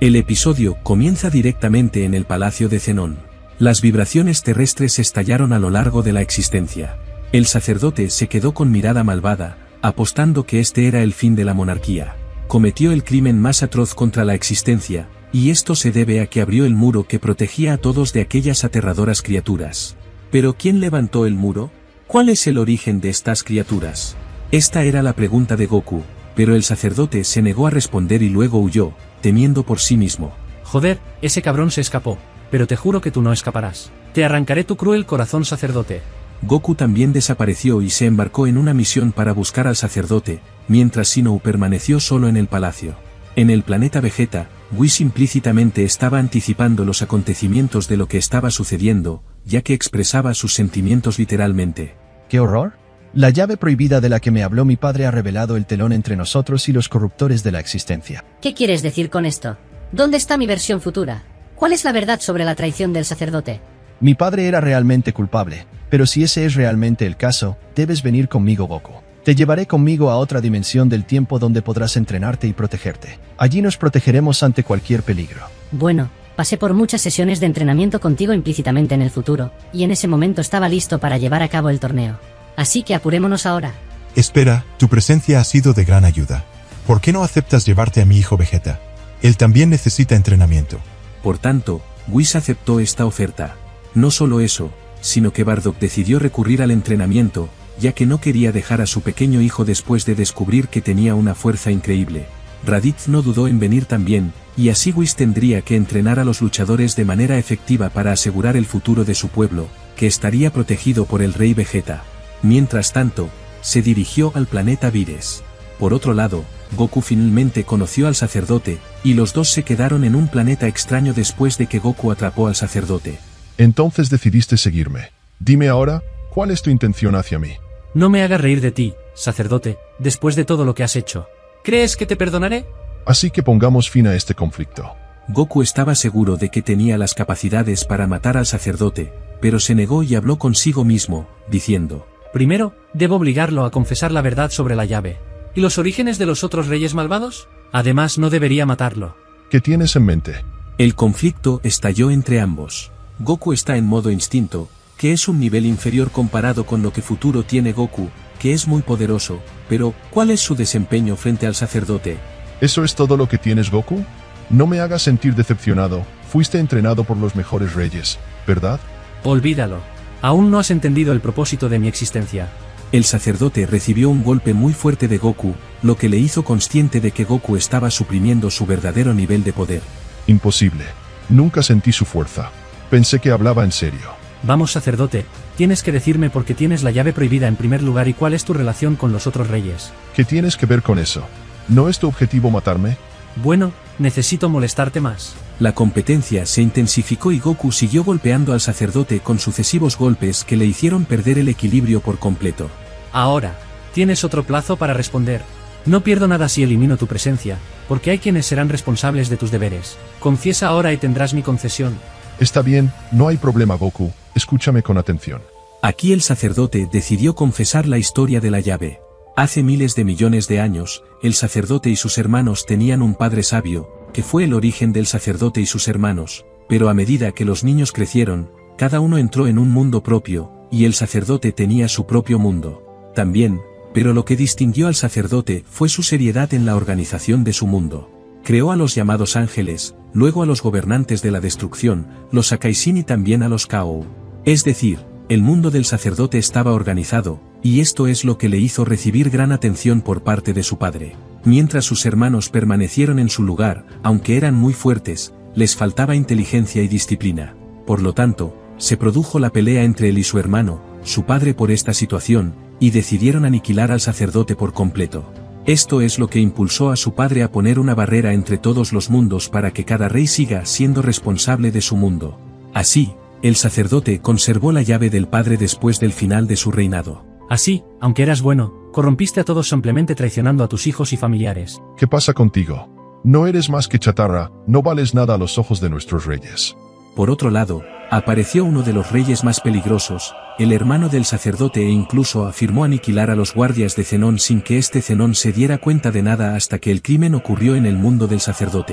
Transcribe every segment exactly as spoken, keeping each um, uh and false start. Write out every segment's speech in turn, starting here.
El episodio comienza directamente en el palacio de Zenón. Las vibraciones terrestres estallaron a lo largo de la existencia. El sacerdote se quedó con mirada malvada, apostando que este era el fin de la monarquía. Cometió el crimen más atroz contra la existencia, y esto se debe a que abrió el muro que protegía a todos de aquellas aterradoras criaturas. ¿Pero quién levantó el muro? ¿Cuál es el origen de estas criaturas? Esta era la pregunta de Goku, pero el sacerdote se negó a responder y luego huyó, temiendo por sí mismo. Joder, ese cabrón se escapó, pero te juro que tú no escaparás. Te arrancaré tu cruel corazón, sacerdote. Goku también desapareció y se embarcó en una misión para buscar al sacerdote, mientras Sinnoh permaneció solo en el palacio. En el planeta Vegeta, Whis implícitamente estaba anticipando los acontecimientos de lo que estaba sucediendo, ya que expresaba sus sentimientos literalmente. ¡Qué horror! La llave prohibida de la que me habló mi padre ha revelado el telón entre nosotros y los corruptores de la existencia. ¿Qué quieres decir con esto? ¿Dónde está mi versión futura? ¿Cuál es la verdad sobre la traición del sacerdote? Mi padre era realmente culpable, pero si ese es realmente el caso, debes venir conmigo, Goku. Te llevaré conmigo a otra dimensión del tiempo donde podrás entrenarte y protegerte. Allí nos protegeremos ante cualquier peligro. Bueno, pasé por muchas sesiones de entrenamiento contigo implícitamente en el futuro, y en ese momento estaba listo para llevar a cabo el torneo. Así que apurémonos ahora. Espera, tu presencia ha sido de gran ayuda. ¿Por qué no aceptas llevarte a mi hijo Vegeta? Él también necesita entrenamiento. Por tanto, Whis aceptó esta oferta. No solo eso, sino que Bardock decidió recurrir al entrenamiento, ya que no quería dejar a su pequeño hijo después de descubrir que tenía una fuerza increíble. Raditz no dudó en venir también, y así Whis tendría que entrenar a los luchadores de manera efectiva para asegurar el futuro de su pueblo, que estaría protegido por el rey Vegeta. Mientras tanto, se dirigió al planeta Vires. Por otro lado, Goku finalmente conoció al sacerdote, y los dos se quedaron en un planeta extraño después de que Goku atrapó al sacerdote. Entonces decidiste seguirme. Dime ahora, ¿cuál es tu intención hacia mí? No me hagas reír de ti, sacerdote, después de todo lo que has hecho. ¿Crees que te perdonaré? Así que pongamos fin a este conflicto. Goku estaba seguro de que tenía las capacidades para matar al sacerdote, pero se negó y habló consigo mismo, diciendo: Primero, debo obligarlo a confesar la verdad sobre la llave. ¿Y los orígenes de los otros reyes malvados? Además, no debería matarlo. ¿Qué tienes en mente? El conflicto estalló entre ambos. Goku está en modo instinto, que es un nivel inferior comparado con lo que futuro tiene Goku, que es muy poderoso, pero ¿cuál es su desempeño frente al sacerdote? ¿Eso es todo lo que tienes, Goku? No me hagas sentir decepcionado, fuiste entrenado por los mejores reyes, ¿verdad? Olvídalo. Aún no has entendido el propósito de mi existencia. El sacerdote recibió un golpe muy fuerte de Goku, lo que le hizo consciente de que Goku estaba suprimiendo su verdadero nivel de poder. Imposible. Nunca sentí su fuerza. Pensé que hablaba en serio. Vamos, sacerdote, tienes que decirme por qué tienes la llave prohibida en primer lugar y cuál es tu relación con los otros reyes. ¿Qué tienes que ver con eso? ¿No es tu objetivo matarme? Bueno, necesito molestarte más. La competencia se intensificó y Goku siguió golpeando al sacerdote con sucesivos golpes que le hicieron perder el equilibrio por completo. Ahora, tienes otro plazo para responder. No pierdo nada si elimino tu presencia, porque hay quienes serán responsables de tus deberes. Confiesa ahora y tendrás mi concesión. Está bien, no hay problema, Goku, escúchame con atención. Aquí el sacerdote decidió confesar la historia de la llave. Hace miles de millones de años, el sacerdote y sus hermanos tenían un padre sabio, que fue el origen del sacerdote y sus hermanos, pero a medida que los niños crecieron, cada uno entró en un mundo propio, y el sacerdote tenía su propio mundo. También, pero lo que distinguió al sacerdote fue su seriedad en la organización de su mundo. Creó a los llamados ángeles, luego a los gobernantes de la destrucción, los Akaishin y también a los Kaou. Es decir, el mundo del sacerdote estaba organizado, y esto es lo que le hizo recibir gran atención por parte de su padre. Mientras sus hermanos permanecieron en su lugar, aunque eran muy fuertes, les faltaba inteligencia y disciplina. Por lo tanto, se produjo la pelea entre él y su hermano, su padre por esta situación, y decidieron aniquilar al sacerdote por completo. Esto es lo que impulsó a su padre a poner una barrera entre todos los mundos para que cada rey siga siendo responsable de su mundo. Así, el sacerdote conservó la llave del padre después del final de su reinado. Así, aunque eras bueno, corrompiste a todos simplemente traicionando a tus hijos y familiares. ¿Qué pasa contigo? No eres más que chatarra, no vales nada a los ojos de nuestros reyes. Por otro lado, apareció uno de los reyes más peligrosos, el hermano del sacerdote, e incluso afirmó aniquilar a los guardias de Zenón sin que este Zenón se diera cuenta de nada hasta que el crimen ocurrió en el mundo del sacerdote.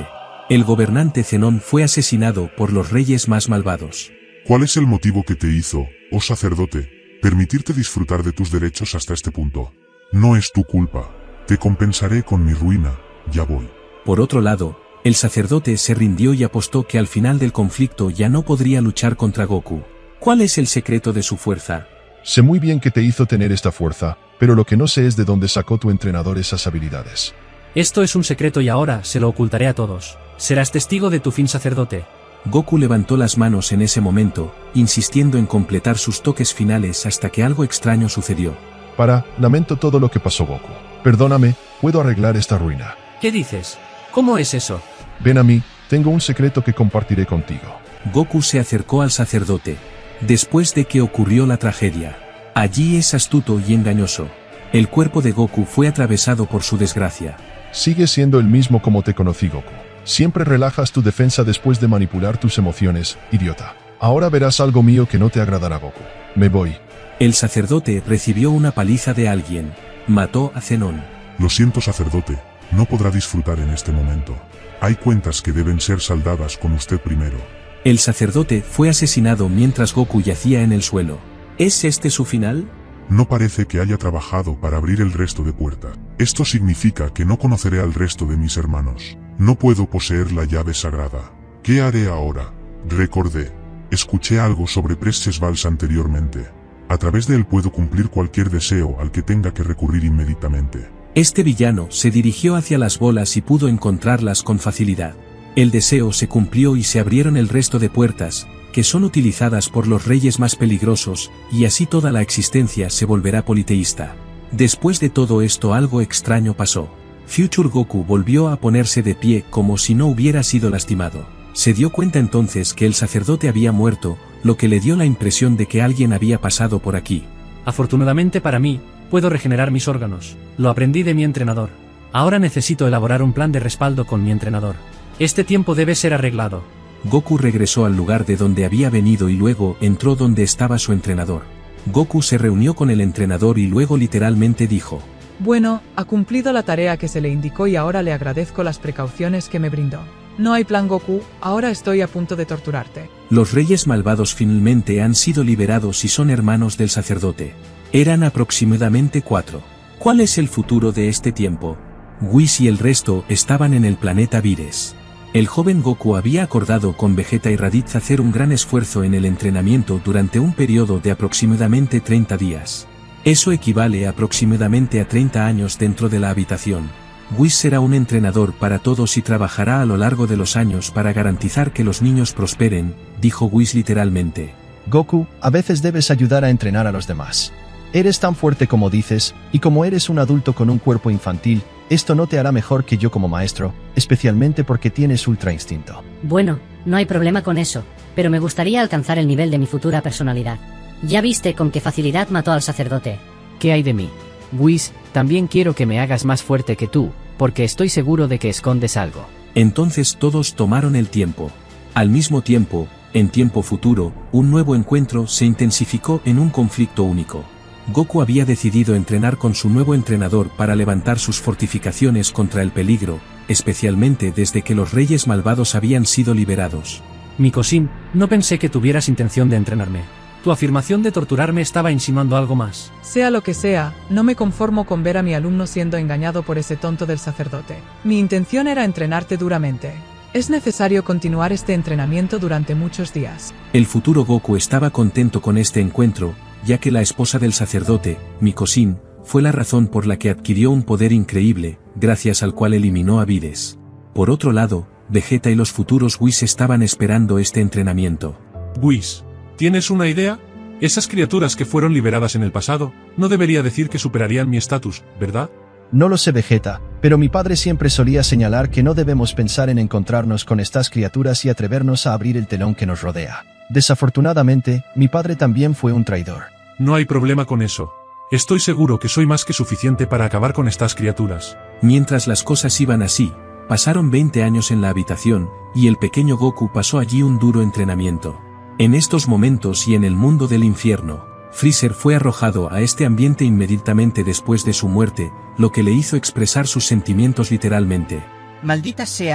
El gobernante Zenón fue asesinado por los reyes más malvados. ¿Cuál es el motivo que te hizo, oh sacerdote, permitirte disfrutar de tus derechos hasta este punto? No es tu culpa. Te compensaré con mi ruina, ya voy. Por otro lado, el sacerdote se rindió y apostó que al final del conflicto ya no podría luchar contra Goku. ¿Cuál es el secreto de su fuerza? Sé muy bien que te hizo tener esta fuerza, pero lo que no sé es de dónde sacó tu entrenador esas habilidades. Esto es un secreto y ahora se lo ocultaré a todos. Serás testigo de tu fin, sacerdote. Goku levantó las manos en ese momento, insistiendo en completar sus toques finales hasta que algo extraño sucedió. Para, lamento todo lo que pasó, Goku. Perdóname, puedo arreglar esta ruina. ¿Qué dices? ¿Cómo es eso? Ven a mí, tengo un secreto que compartiré contigo. Goku se acercó al sacerdote. Después de que ocurrió la tragedia. Allí es astuto y engañoso. El cuerpo de Goku fue atravesado por su desgracia. Sigue siendo el mismo como te conocí, Goku. Siempre relajas tu defensa después de manipular tus emociones, idiota. Ahora verás algo mío que no te agradará, Goku. Me voy. El sacerdote recibió una paliza de alguien. Mató a Zenón. Lo siento, sacerdote, no podrá disfrutar en este momento. Hay cuentas que deben ser saldadas con usted primero. El sacerdote fue asesinado mientras Goku yacía en el suelo. ¿Es este su final? No parece que haya trabajado para abrir el resto de puertas. Esto significa que no conoceré al resto de mis hermanos. No puedo poseer la llave sagrada. ¿Qué haré ahora? Recordé. Escuché algo sobre Pressesvals anteriormente. A través de él puedo cumplir cualquier deseo al que tenga que recurrir inmediatamente. Este villano se dirigió hacia las bolas y pudo encontrarlas con facilidad. El deseo se cumplió y se abrieron el resto de puertas, que son utilizadas por los reyes más peligrosos, y así toda la existencia se volverá politeísta. Después de todo esto algo extraño pasó. Future Goku volvió a ponerse de pie como si no hubiera sido lastimado. Se dio cuenta entonces que el sacerdote había muerto, lo que le dio la impresión de que alguien había pasado por aquí. Afortunadamente para mí, puedo regenerar mis órganos. Lo aprendí de mi entrenador. Ahora necesito elaborar un plan de respaldo con mi entrenador. Este tiempo debe ser arreglado. Goku regresó al lugar de donde había venido y luego entró donde estaba su entrenador. Goku se reunió con el entrenador y luego literalmente dijo: Bueno, ha cumplido la tarea que se le indicó y ahora le agradezco las precauciones que me brindó. No hay plan, Goku, ahora estoy a punto de torturarte. Los reyes malvados finalmente han sido liberados y son hermanos del sacerdote. Eran aproximadamente cuatro. ¿Cuál es el futuro de este tiempo? Whis y el resto estaban en el planeta Vires. El joven Goku había acordado con Vegeta y Raditz hacer un gran esfuerzo en el entrenamiento durante un periodo de aproximadamente treinta días. Eso equivale aproximadamente a treinta años dentro de la habitación. Whis será un entrenador para todos y trabajará a lo largo de los años para garantizar que los niños prosperen, dijo Whis literalmente. Goku, a veces debes ayudar a entrenar a los demás. Eres tan fuerte como dices, y como eres un adulto con un cuerpo infantil, esto no te hará mejor que yo como maestro, especialmente porque tienes ultra instinto. Bueno, no hay problema con eso, pero me gustaría alcanzar el nivel de mi futura personalidad. Ya viste con qué facilidad mató al sacerdote. ¿Qué hay de mí? Whis, también quiero que me hagas más fuerte que tú, porque estoy seguro de que escondes algo. Entonces todos tomaron el tiempo. Al mismo tiempo, en tiempo futuro, un nuevo encuentro se intensificó en un conflicto único. Goku había decidido entrenar con su nuevo entrenador para levantar sus fortificaciones contra el peligro, especialmente desde que los reyes malvados habían sido liberados. Mikosin, no pensé que tuvieras intención de entrenarme. Tu afirmación de torturarme estaba insinuando algo más. Sea lo que sea, no me conformo con ver a mi alumno siendo engañado por ese tonto del sacerdote. Mi intención era entrenarte duramente. Es necesario continuar este entrenamiento durante muchos días. El futuro Goku estaba contento con este encuentro, ya que la esposa del sacerdote, Mikosin, fue la razón por la que adquirió un poder increíble, gracias al cual eliminó a Vires. Por otro lado, Vegeta y los futuros Whis estaban esperando este entrenamiento. Whis, ¿tienes una idea? Esas criaturas que fueron liberadas en el pasado, no debería decir que superarían mi estatus, ¿verdad? No lo sé, Vegeta, pero mi padre siempre solía señalar que no debemos pensar en encontrarnos con estas criaturas y atrevernos a abrir el telón que nos rodea. Desafortunadamente, mi padre también fue un traidor. No hay problema con eso. Estoy seguro que soy más que suficiente para acabar con estas criaturas. Mientras las cosas iban así, pasaron veinte años en la habitación, y el pequeño Goku pasó allí un duro entrenamiento. En estos momentos y en el mundo del infierno, Freezer fue arrojado a este ambiente inmediatamente después de su muerte, lo que le hizo expresar sus sentimientos literalmente. Maldita sea,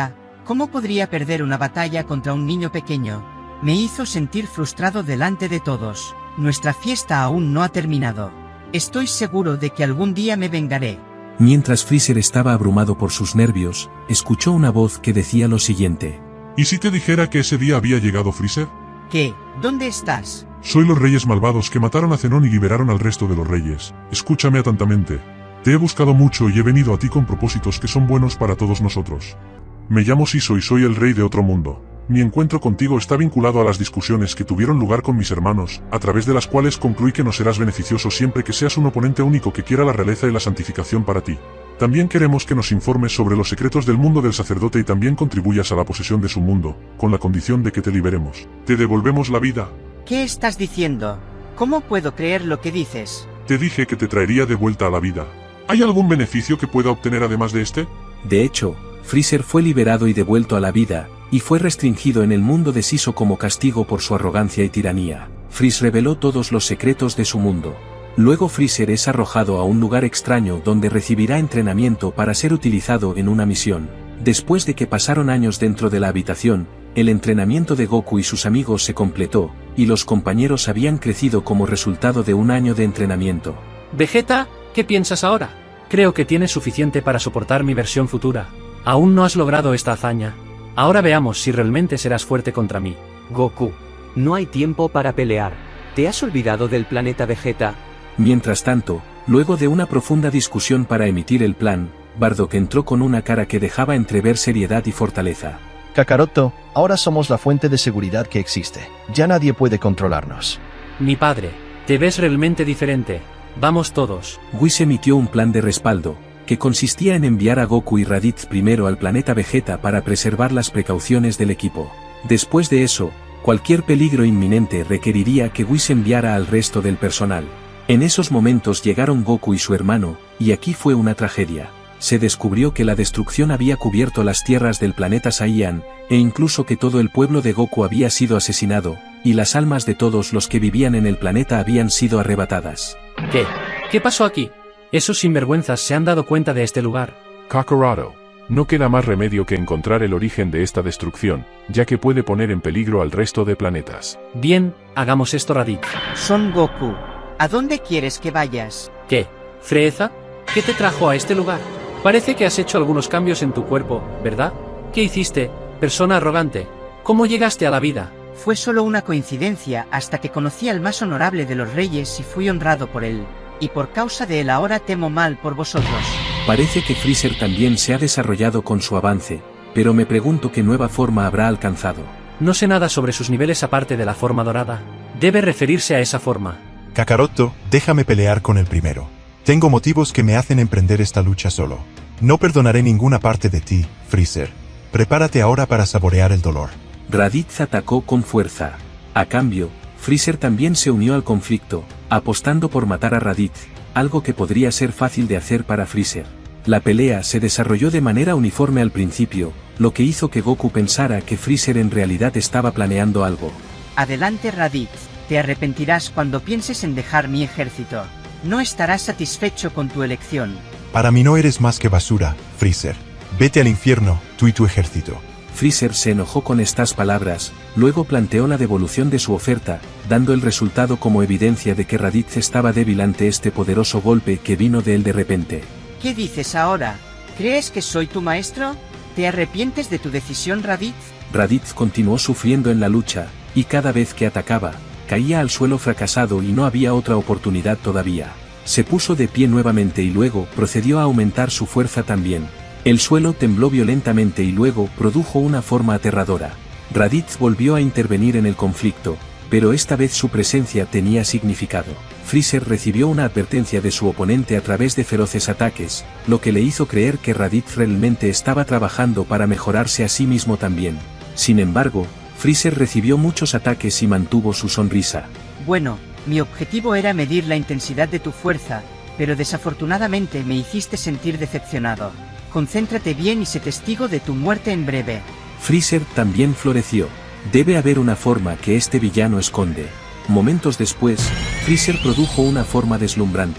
¿Cómo podría perder una batalla contra un niño pequeño? Me hizo sentir frustrado delante de todos. Nuestra fiesta aún no ha terminado. Estoy seguro de que algún día me vengaré. Mientras Freezer estaba abrumado por sus nervios, escuchó una voz que decía lo siguiente. ¿Y si te dijera que ese día había llegado Freezer? ¿Qué? ¿Dónde estás? Soy los reyes malvados que mataron a Zenón y liberaron al resto de los reyes. Escúchame atentamente. Te he buscado mucho y he venido a ti con propósitos que son buenos para todos nosotros. Me llamo Siso y soy el rey de otro mundo. Mi encuentro contigo está vinculado a las discusiones que tuvieron lugar con mis hermanos, a través de las cuales concluí que nos serás beneficioso siempre que seas un oponente único que quiera la realeza y la santificación para ti. También queremos que nos informes sobre los secretos del mundo del sacerdote y también contribuyas a la posesión de su mundo, con la condición de que te liberemos. Te devolvemos la vida. ¿Qué estás diciendo? ¿Cómo puedo creer lo que dices? Te dije que te traería de vuelta a la vida. ¿Hay algún beneficio que pueda obtener además de este? De hecho, Freezer fue liberado y devuelto a la vida, y fue restringido en el mundo de Siso como castigo por su arrogancia y tiranía. Freeze reveló todos los secretos de su mundo. Luego Freezer es arrojado a un lugar extraño donde recibirá entrenamiento para ser utilizado en una misión. Después de que pasaron años dentro de la habitación, el entrenamiento de Goku y sus amigos se completó, y los compañeros habían crecido como resultado de un año de entrenamiento. Vegeta, ¿qué piensas ahora? Creo que tienes suficiente para soportar mi versión futura. Aún no has logrado esta hazaña. Ahora veamos si realmente serás fuerte contra mí. Goku, no hay tiempo para pelear. ¿Te has olvidado del planeta Vegeta? Mientras tanto, luego de una profunda discusión para emitir el plan, Bardock entró con una cara que dejaba entrever seriedad y fortaleza. Kakaroto, ahora somos la fuente de seguridad que existe. Ya nadie puede controlarnos. Mi padre, te ves realmente diferente. Vamos todos. Whis emitió un plan de respaldo, que consistía en enviar a Goku y Raditz primero al planeta Vegeta para preservar las precauciones del equipo. Después de eso, cualquier peligro inminente requeriría que Whis enviara al resto del personal. En esos momentos llegaron Goku y su hermano, y aquí fue una tragedia. Se descubrió que la destrucción había cubierto las tierras del planeta Saiyan, e incluso que todo el pueblo de Goku había sido asesinado, y las almas de todos los que vivían en el planeta habían sido arrebatadas. ¿Qué? ¿Qué pasó aquí? Esos sinvergüenzas se han dado cuenta de este lugar. Kakaroto, no queda más remedio que encontrar el origen de esta destrucción, ya que puede poner en peligro al resto de planetas. Bien, hagamos esto, Raditz. Son Goku. ¿A dónde quieres que vayas? ¿Qué? ¿Freeza? ¿Qué te trajo a este lugar? Parece que has hecho algunos cambios en tu cuerpo, ¿verdad? ¿Qué hiciste, persona arrogante? ¿Cómo llegaste a la vida? Fue solo una coincidencia hasta que conocí al más honorable de los reyes y fui honrado por él. Y por causa de él ahora temo mal por vosotros. Parece que Freezer también se ha desarrollado con su avance, pero me pregunto qué nueva forma habrá alcanzado. No sé nada sobre sus niveles aparte de la forma dorada. Debe referirse a esa forma. Kakaroto, déjame pelear con el primero. Tengo motivos que me hacen emprender esta lucha solo. No perdonaré ninguna parte de ti, Freezer. Prepárate ahora para saborear el dolor. Raditz atacó con fuerza. A cambio, Freezer también se unió al conflicto, apostando por matar a Raditz, algo que podría ser fácil de hacer para Freezer. La pelea se desarrolló de manera uniforme al principio, lo que hizo que Goku pensara que Freezer en realidad estaba planeando algo. Adelante, Raditz, te arrepentirás cuando pienses en dejar mi ejército. No estarás satisfecho con tu elección. Para mí no eres más que basura, Freezer. Vete al infierno, tú y tu ejército. Freezer se enojó con estas palabras, luego planteó la devolución de su oferta, dando el resultado como evidencia de que Raditz estaba débil ante este poderoso golpe que vino de él de repente. ¿Qué dices ahora? ¿Crees que soy tu maestro? ¿Te arrepientes de tu decisión, Raditz? Raditz continuó sufriendo en la lucha, y cada vez que atacaba, caía al suelo fracasado y no había otra oportunidad todavía. Se puso de pie nuevamente y luego procedió a aumentar su fuerza también. El suelo tembló violentamente y luego produjo una forma aterradora. Raditz volvió a intervenir en el conflicto, pero esta vez su presencia tenía significado. Freezer recibió una advertencia de su oponente a través de feroces ataques, lo que le hizo creer que Raditz realmente estaba trabajando para mejorarse a sí mismo también. Sin embargo, Freezer recibió muchos ataques y mantuvo su sonrisa. Bueno, mi objetivo era medir la intensidad de tu fuerza, pero desafortunadamente me hiciste sentir decepcionado. Concéntrate bien y sé testigo de tu muerte en breve. Freezer también floreció. Debe haber una forma que este villano esconde. Momentos después, Freezer produjo una forma deslumbrante.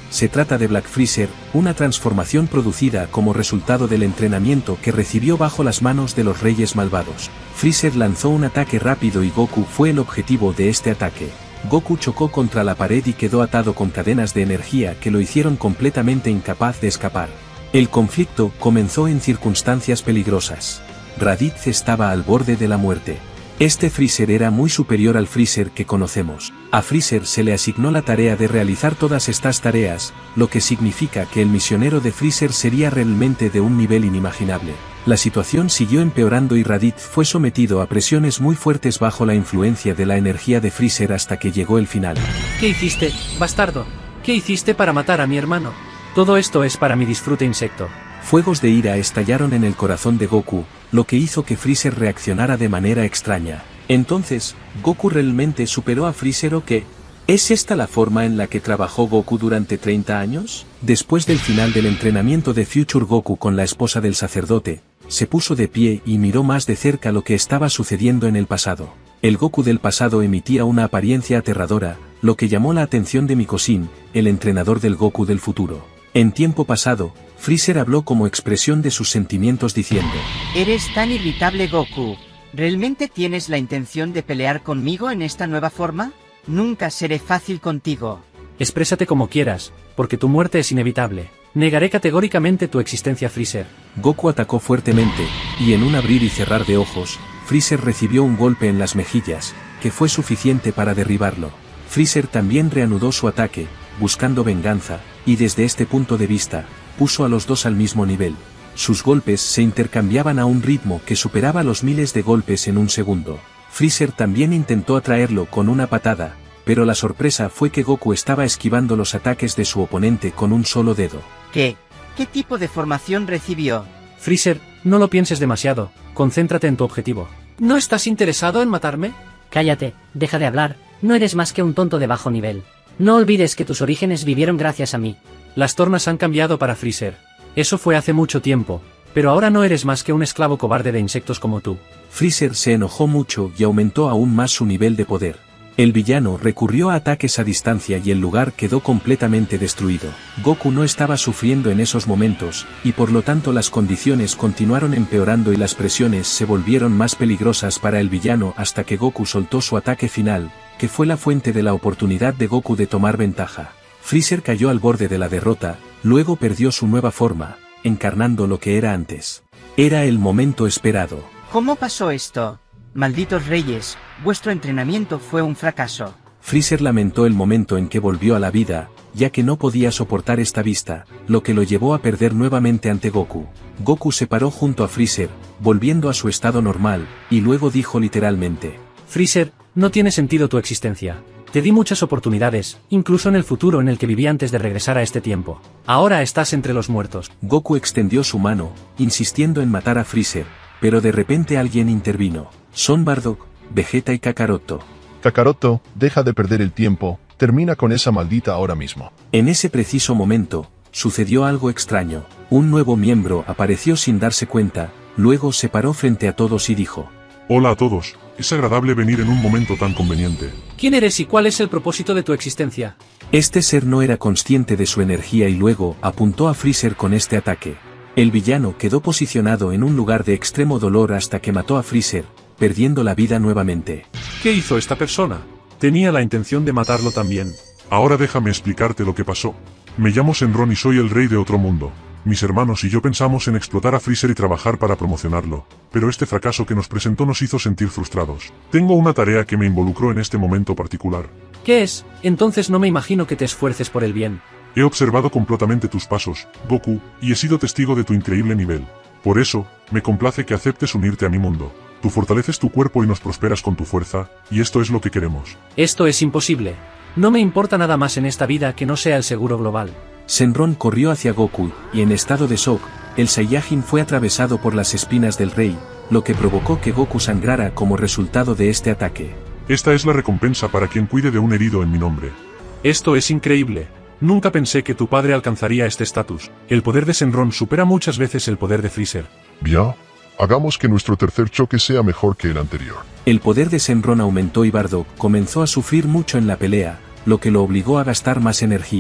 Se trata de Black Freezer, una transformación producida como resultado del entrenamiento que recibió bajo las manos de los Reyes Malvados. Freezer lanzó un ataque rápido y Goku fue el objetivo de este ataque. Goku chocó contra la pared y quedó atado con cadenas de energía que lo hicieron completamente incapaz de escapar. El conflicto comenzó en circunstancias peligrosas. Raditz estaba al borde de la muerte. Este Freezer era muy superior al Freezer que conocemos. A Freezer se le asignó la tarea de realizar todas estas tareas, lo que significa que el misionero de Freezer sería realmente de un nivel inimaginable. La situación siguió empeorando y Raditz fue sometido a presiones muy fuertes bajo la influencia de la energía de Freezer hasta que llegó el final. ¿Qué hiciste, bastardo? ¿Qué hiciste para matar a mi hermano? Todo esto es para mi disfrute insecto. Fuegos de ira estallaron en el corazón de Goku, lo que hizo que Freezer reaccionara de manera extraña. Entonces, ¿Goku realmente superó a Freezer o qué? ¿Es esta la forma en la que trabajó Goku durante treinta años? Después del final del entrenamiento de Future Goku con la esposa del sacerdote, se puso de pie y miró más de cerca lo que estaba sucediendo en el pasado. El Goku del pasado emitía una apariencia aterradora, lo que llamó la atención de Mikosin, el entrenador del Goku del futuro. En tiempo pasado, Freezer habló como expresión de sus sentimientos diciendo: Eres tan irritable, Goku. ¿Realmente tienes la intención de pelear conmigo en esta nueva forma? Nunca seré fácil contigo. Exprésate como quieras, porque tu muerte es inevitable. Negaré categóricamente tu existencia, Freezer. Goku atacó fuertemente, y en un abrir y cerrar de ojos, Freezer recibió un golpe en las mejillas, que fue suficiente para derribarlo. Freezer también reanudó su ataque, buscando venganza, y desde este punto de vista, puso a los dos al mismo nivel. Sus golpes se intercambiaban a un ritmo que superaba los miles de golpes en un segundo. Freezer también intentó atraerlo con una patada, pero la sorpresa fue que Goku estaba esquivando los ataques de su oponente con un solo dedo. ¿Qué? ¿Qué tipo de formación recibió? Freezer, no lo pienses demasiado, concéntrate en tu objetivo. ¿No estás interesado en matarme? Cállate, deja de hablar, no eres más que un tonto de bajo nivel. No olvides que tus orígenes vivieron gracias a mí. Las tornas han cambiado para Freezer. Eso fue hace mucho tiempo, pero ahora no eres más que un esclavo cobarde de insectos como tú. Freezer se enojó mucho y aumentó aún más su nivel de poder. El villano recurrió a ataques a distancia y el lugar quedó completamente destruido. Goku no estaba sufriendo en esos momentos, y por lo tanto las condiciones continuaron empeorando y las presiones se volvieron más peligrosas para el villano hasta que Goku soltó su ataque final, que fue la fuente de la oportunidad de Goku de tomar ventaja. Freezer cayó al borde de la derrota, luego perdió su nueva forma, encarnando lo que era antes. Era el momento esperado. ¿Cómo pasó esto? Malditos reyes, vuestro entrenamiento fue un fracaso. Freezer lamentó el momento en que volvió a la vida, ya que no podía soportar esta vista, lo que lo llevó a perder nuevamente ante Goku. Goku se paró junto a Freezer, volviendo a su estado normal, y luego dijo literalmente: Freezer, no tiene sentido tu existencia. Te di muchas oportunidades, incluso en el futuro en el que viví antes de regresar a este tiempo. Ahora estás entre los muertos. Goku extendió su mano, insistiendo en matar a Freezer, pero de repente alguien intervino. Son Bardock, Vegeta y Kakaroto. Kakaroto, deja de perder el tiempo, termina con esa maldita ahora mismo. En ese preciso momento, sucedió algo extraño. Un nuevo miembro apareció sin darse cuenta, luego se paró frente a todos y dijo: Hola a todos, es agradable venir en un momento tan conveniente. ¿Quién eres y cuál es el propósito de tu existencia? Este ser no era consciente de su energía y luego apuntó a Freezer con este ataque. El villano quedó posicionado en un lugar de extremo dolor hasta que mató a Freezer, perdiendo la vida nuevamente. ¿Qué hizo esta persona? Tenía la intención de matarlo también. Ahora déjame explicarte lo que pasó. Me llamo Shenron y soy el rey de otro mundo. Mis hermanos y yo pensamos en explotar a Freezer y trabajar para promocionarlo, pero este fracaso que nos presentó nos hizo sentir frustrados. Tengo una tarea que me involucró en este momento particular. ¿Qué es? Entonces no me imagino que te esfuerces por el bien. He observado completamente tus pasos, Goku, y he sido testigo de tu increíble nivel. Por eso, me complace que aceptes unirte a mi mundo. Tú fortaleces tu cuerpo y nos prosperas con tu fuerza, y esto es lo que queremos. Esto es imposible. No me importa nada más en esta vida que no sea el seguro global. Shenron corrió hacia Goku, y en estado de shock, el Saiyajin fue atravesado por las espinas del rey, lo que provocó que Goku sangrara como resultado de este ataque. Esta es la recompensa para quien cuide de un herido en mi nombre. Esto es increíble. Nunca pensé que tu padre alcanzaría este estatus. El poder de Shenron supera muchas veces el poder de Freezer. Bien, hagamos que nuestro tercer choque sea mejor que el anterior. El poder de Shenron aumentó y Bardock comenzó a sufrir mucho en la pelea, lo que lo obligó a gastar más energía.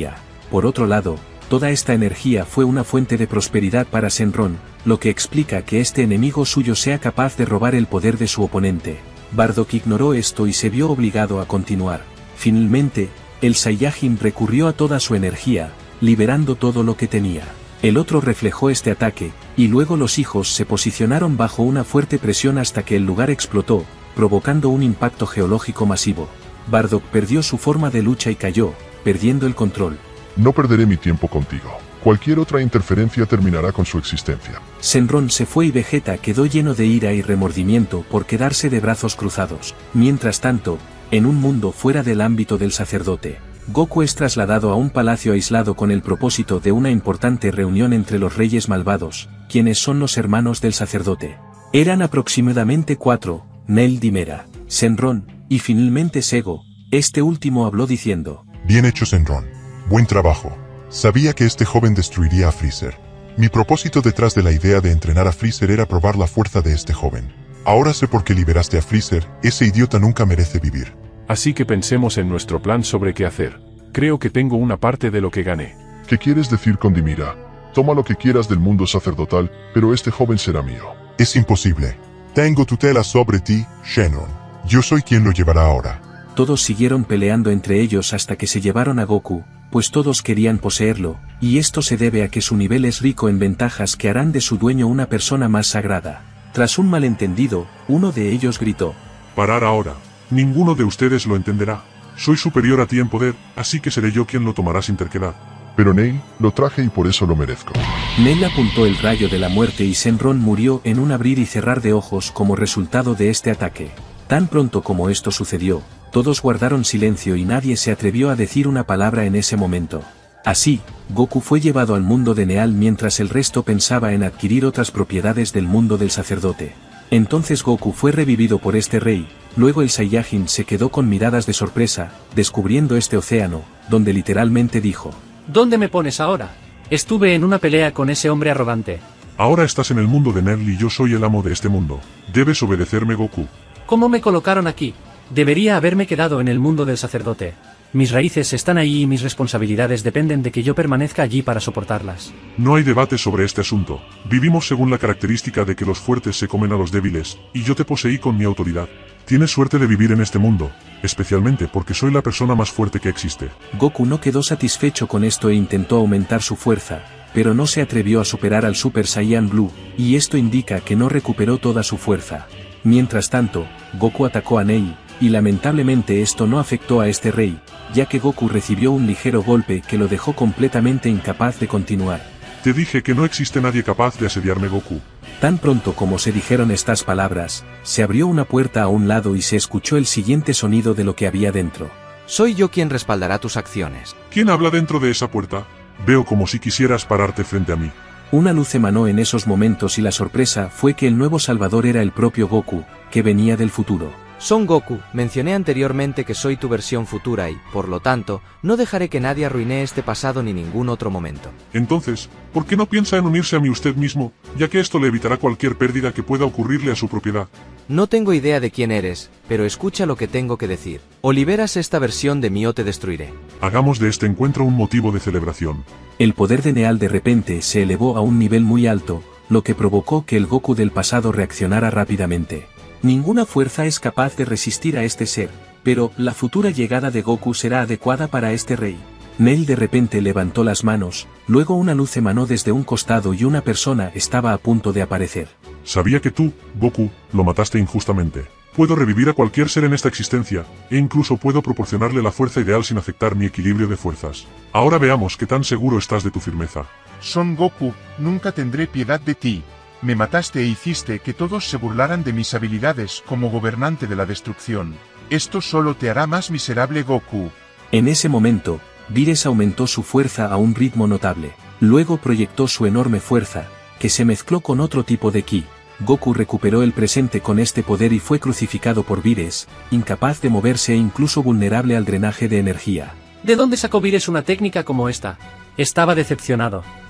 Por otro lado, toda esta energía fue una fuente de prosperidad para Shenron, lo que explica que este enemigo suyo sea capaz de robar el poder de su oponente. Bardock ignoró esto y se vio obligado a continuar. Finalmente, el Saiyajin recurrió a toda su energía, liberando todo lo que tenía. El otro reflejó este ataque, y luego los hijos se posicionaron bajo una fuerte presión hasta que el lugar explotó, provocando un impacto geológico masivo. Bardock perdió su forma de lucha y cayó, perdiendo el control. No perderé mi tiempo contigo. Cualquier otra interferencia terminará con su existencia. Shenron se fue y Vegeta quedó lleno de ira y remordimiento por quedarse de brazos cruzados. Mientras tanto, en un mundo fuera del ámbito del sacerdote, Goku es trasladado a un palacio aislado con el propósito de una importante reunión entre los reyes malvados, quienes son los hermanos del sacerdote. Eran aproximadamente cuatro, Nel Dimera, Shenron, y finalmente Sego. Este último habló diciendo: Bien hecho, Shenron. Buen trabajo. Sabía que este joven destruiría a Freezer. Mi propósito detrás de la idea de entrenar a Freezer era probar la fuerza de este joven. Ahora sé por qué liberaste a Freezer, ese idiota nunca merece vivir. Así que pensemos en nuestro plan sobre qué hacer. Creo que tengo una parte de lo que gané. ¿Qué quieres decir con Dimira? Toma lo que quieras del mundo sacerdotal, pero este joven será mío. Es imposible. Tengo tutela sobre ti, Shenron. Yo soy quien lo llevará ahora. Todos siguieron peleando entre ellos hasta que se llevaron a Goku, pues todos querían poseerlo, y esto se debe a que su nivel es rico en ventajas que harán de su dueño una persona más sagrada. Tras un malentendido, uno de ellos gritó: Parar ahora. Ninguno de ustedes lo entenderá. Soy superior a ti en poder, así que seré yo quien lo tomará sin terquedad. Pero Neil, lo traje y por eso lo merezco. Nel apuntó el rayo de la muerte y Shenron murió en un abrir y cerrar de ojos como resultado de este ataque. Tan pronto como esto sucedió, todos guardaron silencio y nadie se atrevió a decir una palabra en ese momento. Así, Goku fue llevado al mundo de Neal mientras el resto pensaba en adquirir otras propiedades del mundo del sacerdote. Entonces Goku fue revivido por este rey, luego el Saiyajin se quedó con miradas de sorpresa, descubriendo este océano, donde literalmente dijo: ¿Dónde me pones ahora? Estuve en una pelea con ese hombre arrogante. Ahora estás en el mundo de Nerl y yo soy el amo de este mundo. Debes obedecerme, Goku. ¿Cómo me colocaron aquí? Debería haberme quedado en el mundo del sacerdote. Mis raíces están ahí y mis responsabilidades dependen de que yo permanezca allí para soportarlas. No hay debate sobre este asunto. Vivimos según la característica de que los fuertes se comen a los débiles, y yo te poseí con mi autoridad. Tienes suerte de vivir en este mundo, especialmente porque soy la persona más fuerte que existe. Goku no quedó satisfecho con esto e intentó aumentar su fuerza, pero no se atrevió a superar al Super Saiyan Blue, y esto indica que no recuperó toda su fuerza. Mientras tanto, Goku atacó a Nei, y lamentablemente esto no afectó a este rey, ya que Goku recibió un ligero golpe que lo dejó completamente incapaz de continuar. Te dije que no existe nadie capaz de asediarme, Goku. Tan pronto como se dijeron estas palabras, se abrió una puerta a un lado y se escuchó el siguiente sonido de lo que había dentro. Soy yo quien respaldará tus acciones. ¿Quién habla dentro de esa puerta? Veo como si quisieras pararte frente a mí. Una luz emanó en esos momentos y la sorpresa fue que el nuevo salvador era el propio Goku, que venía del futuro. Son Goku, mencioné anteriormente que soy tu versión futura y, por lo tanto, no dejaré que nadie arruine este pasado ni ningún otro momento. Entonces, ¿por qué no piensa en unirse a mí usted mismo, ya que esto le evitará cualquier pérdida que pueda ocurrirle a su propiedad? No tengo idea de quién eres, pero escucha lo que tengo que decir. O liberas esta versión de mí o te destruiré. Hagamos de este encuentro un motivo de celebración. El poder de Neal de repente se elevó a un nivel muy alto, lo que provocó que el Goku del pasado reaccionara rápidamente. Ninguna fuerza es capaz de resistir a este ser, pero la futura llegada de Goku será adecuada para este rey. Nel de repente levantó las manos, luego una luz emanó desde un costado y una persona estaba a punto de aparecer. Sabía que tú, Goku, lo mataste injustamente. Puedo revivir a cualquier ser en esta existencia, e incluso puedo proporcionarle la fuerza ideal sin afectar mi equilibrio de fuerzas. Ahora veamos qué tan seguro estás de tu firmeza. Son Goku, nunca tendré piedad de ti. Me mataste e hiciste que todos se burlaran de mis habilidades como gobernante de la destrucción. Esto solo te hará más miserable, Goku. En ese momento, Vires aumentó su fuerza a un ritmo notable. Luego proyectó su enorme fuerza, que se mezcló con otro tipo de ki. Goku recuperó el presente con este poder y fue crucificado por Vires, incapaz de moverse e incluso vulnerable al drenaje de energía. ¿De dónde sacó Vires una técnica como esta? Estaba decepcionado.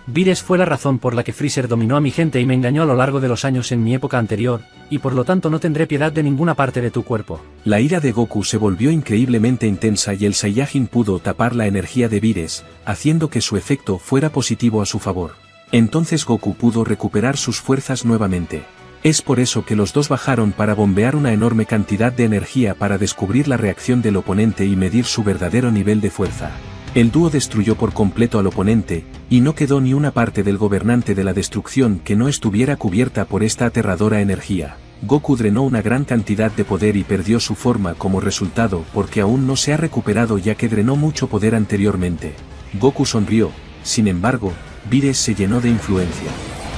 Vires fue la razón por la que Freezer dominó a mi gente y me engañó a lo largo de los años en mi época anterior, y por lo tanto no tendré piedad de ninguna parte de tu cuerpo. La ira de Goku se volvió increíblemente intensa y el Saiyajin pudo tapar la energía de Vires, haciendo que su efecto fuera positivo a su favor. Entonces Goku pudo recuperar sus fuerzas nuevamente. Es por eso que los dos bajaron para bombear una enorme cantidad de energía para descubrir la reacción del oponente y medir su verdadero nivel de fuerza. El dúo destruyó por completo al oponente, y no quedó ni una parte del gobernante de la destrucción que no estuviera cubierta por esta aterradora energía. Goku drenó una gran cantidad de poder y perdió su forma como resultado porque aún no se ha recuperado ya que drenó mucho poder anteriormente. Goku sonrió, sin embargo, Vires se llenó de influencia.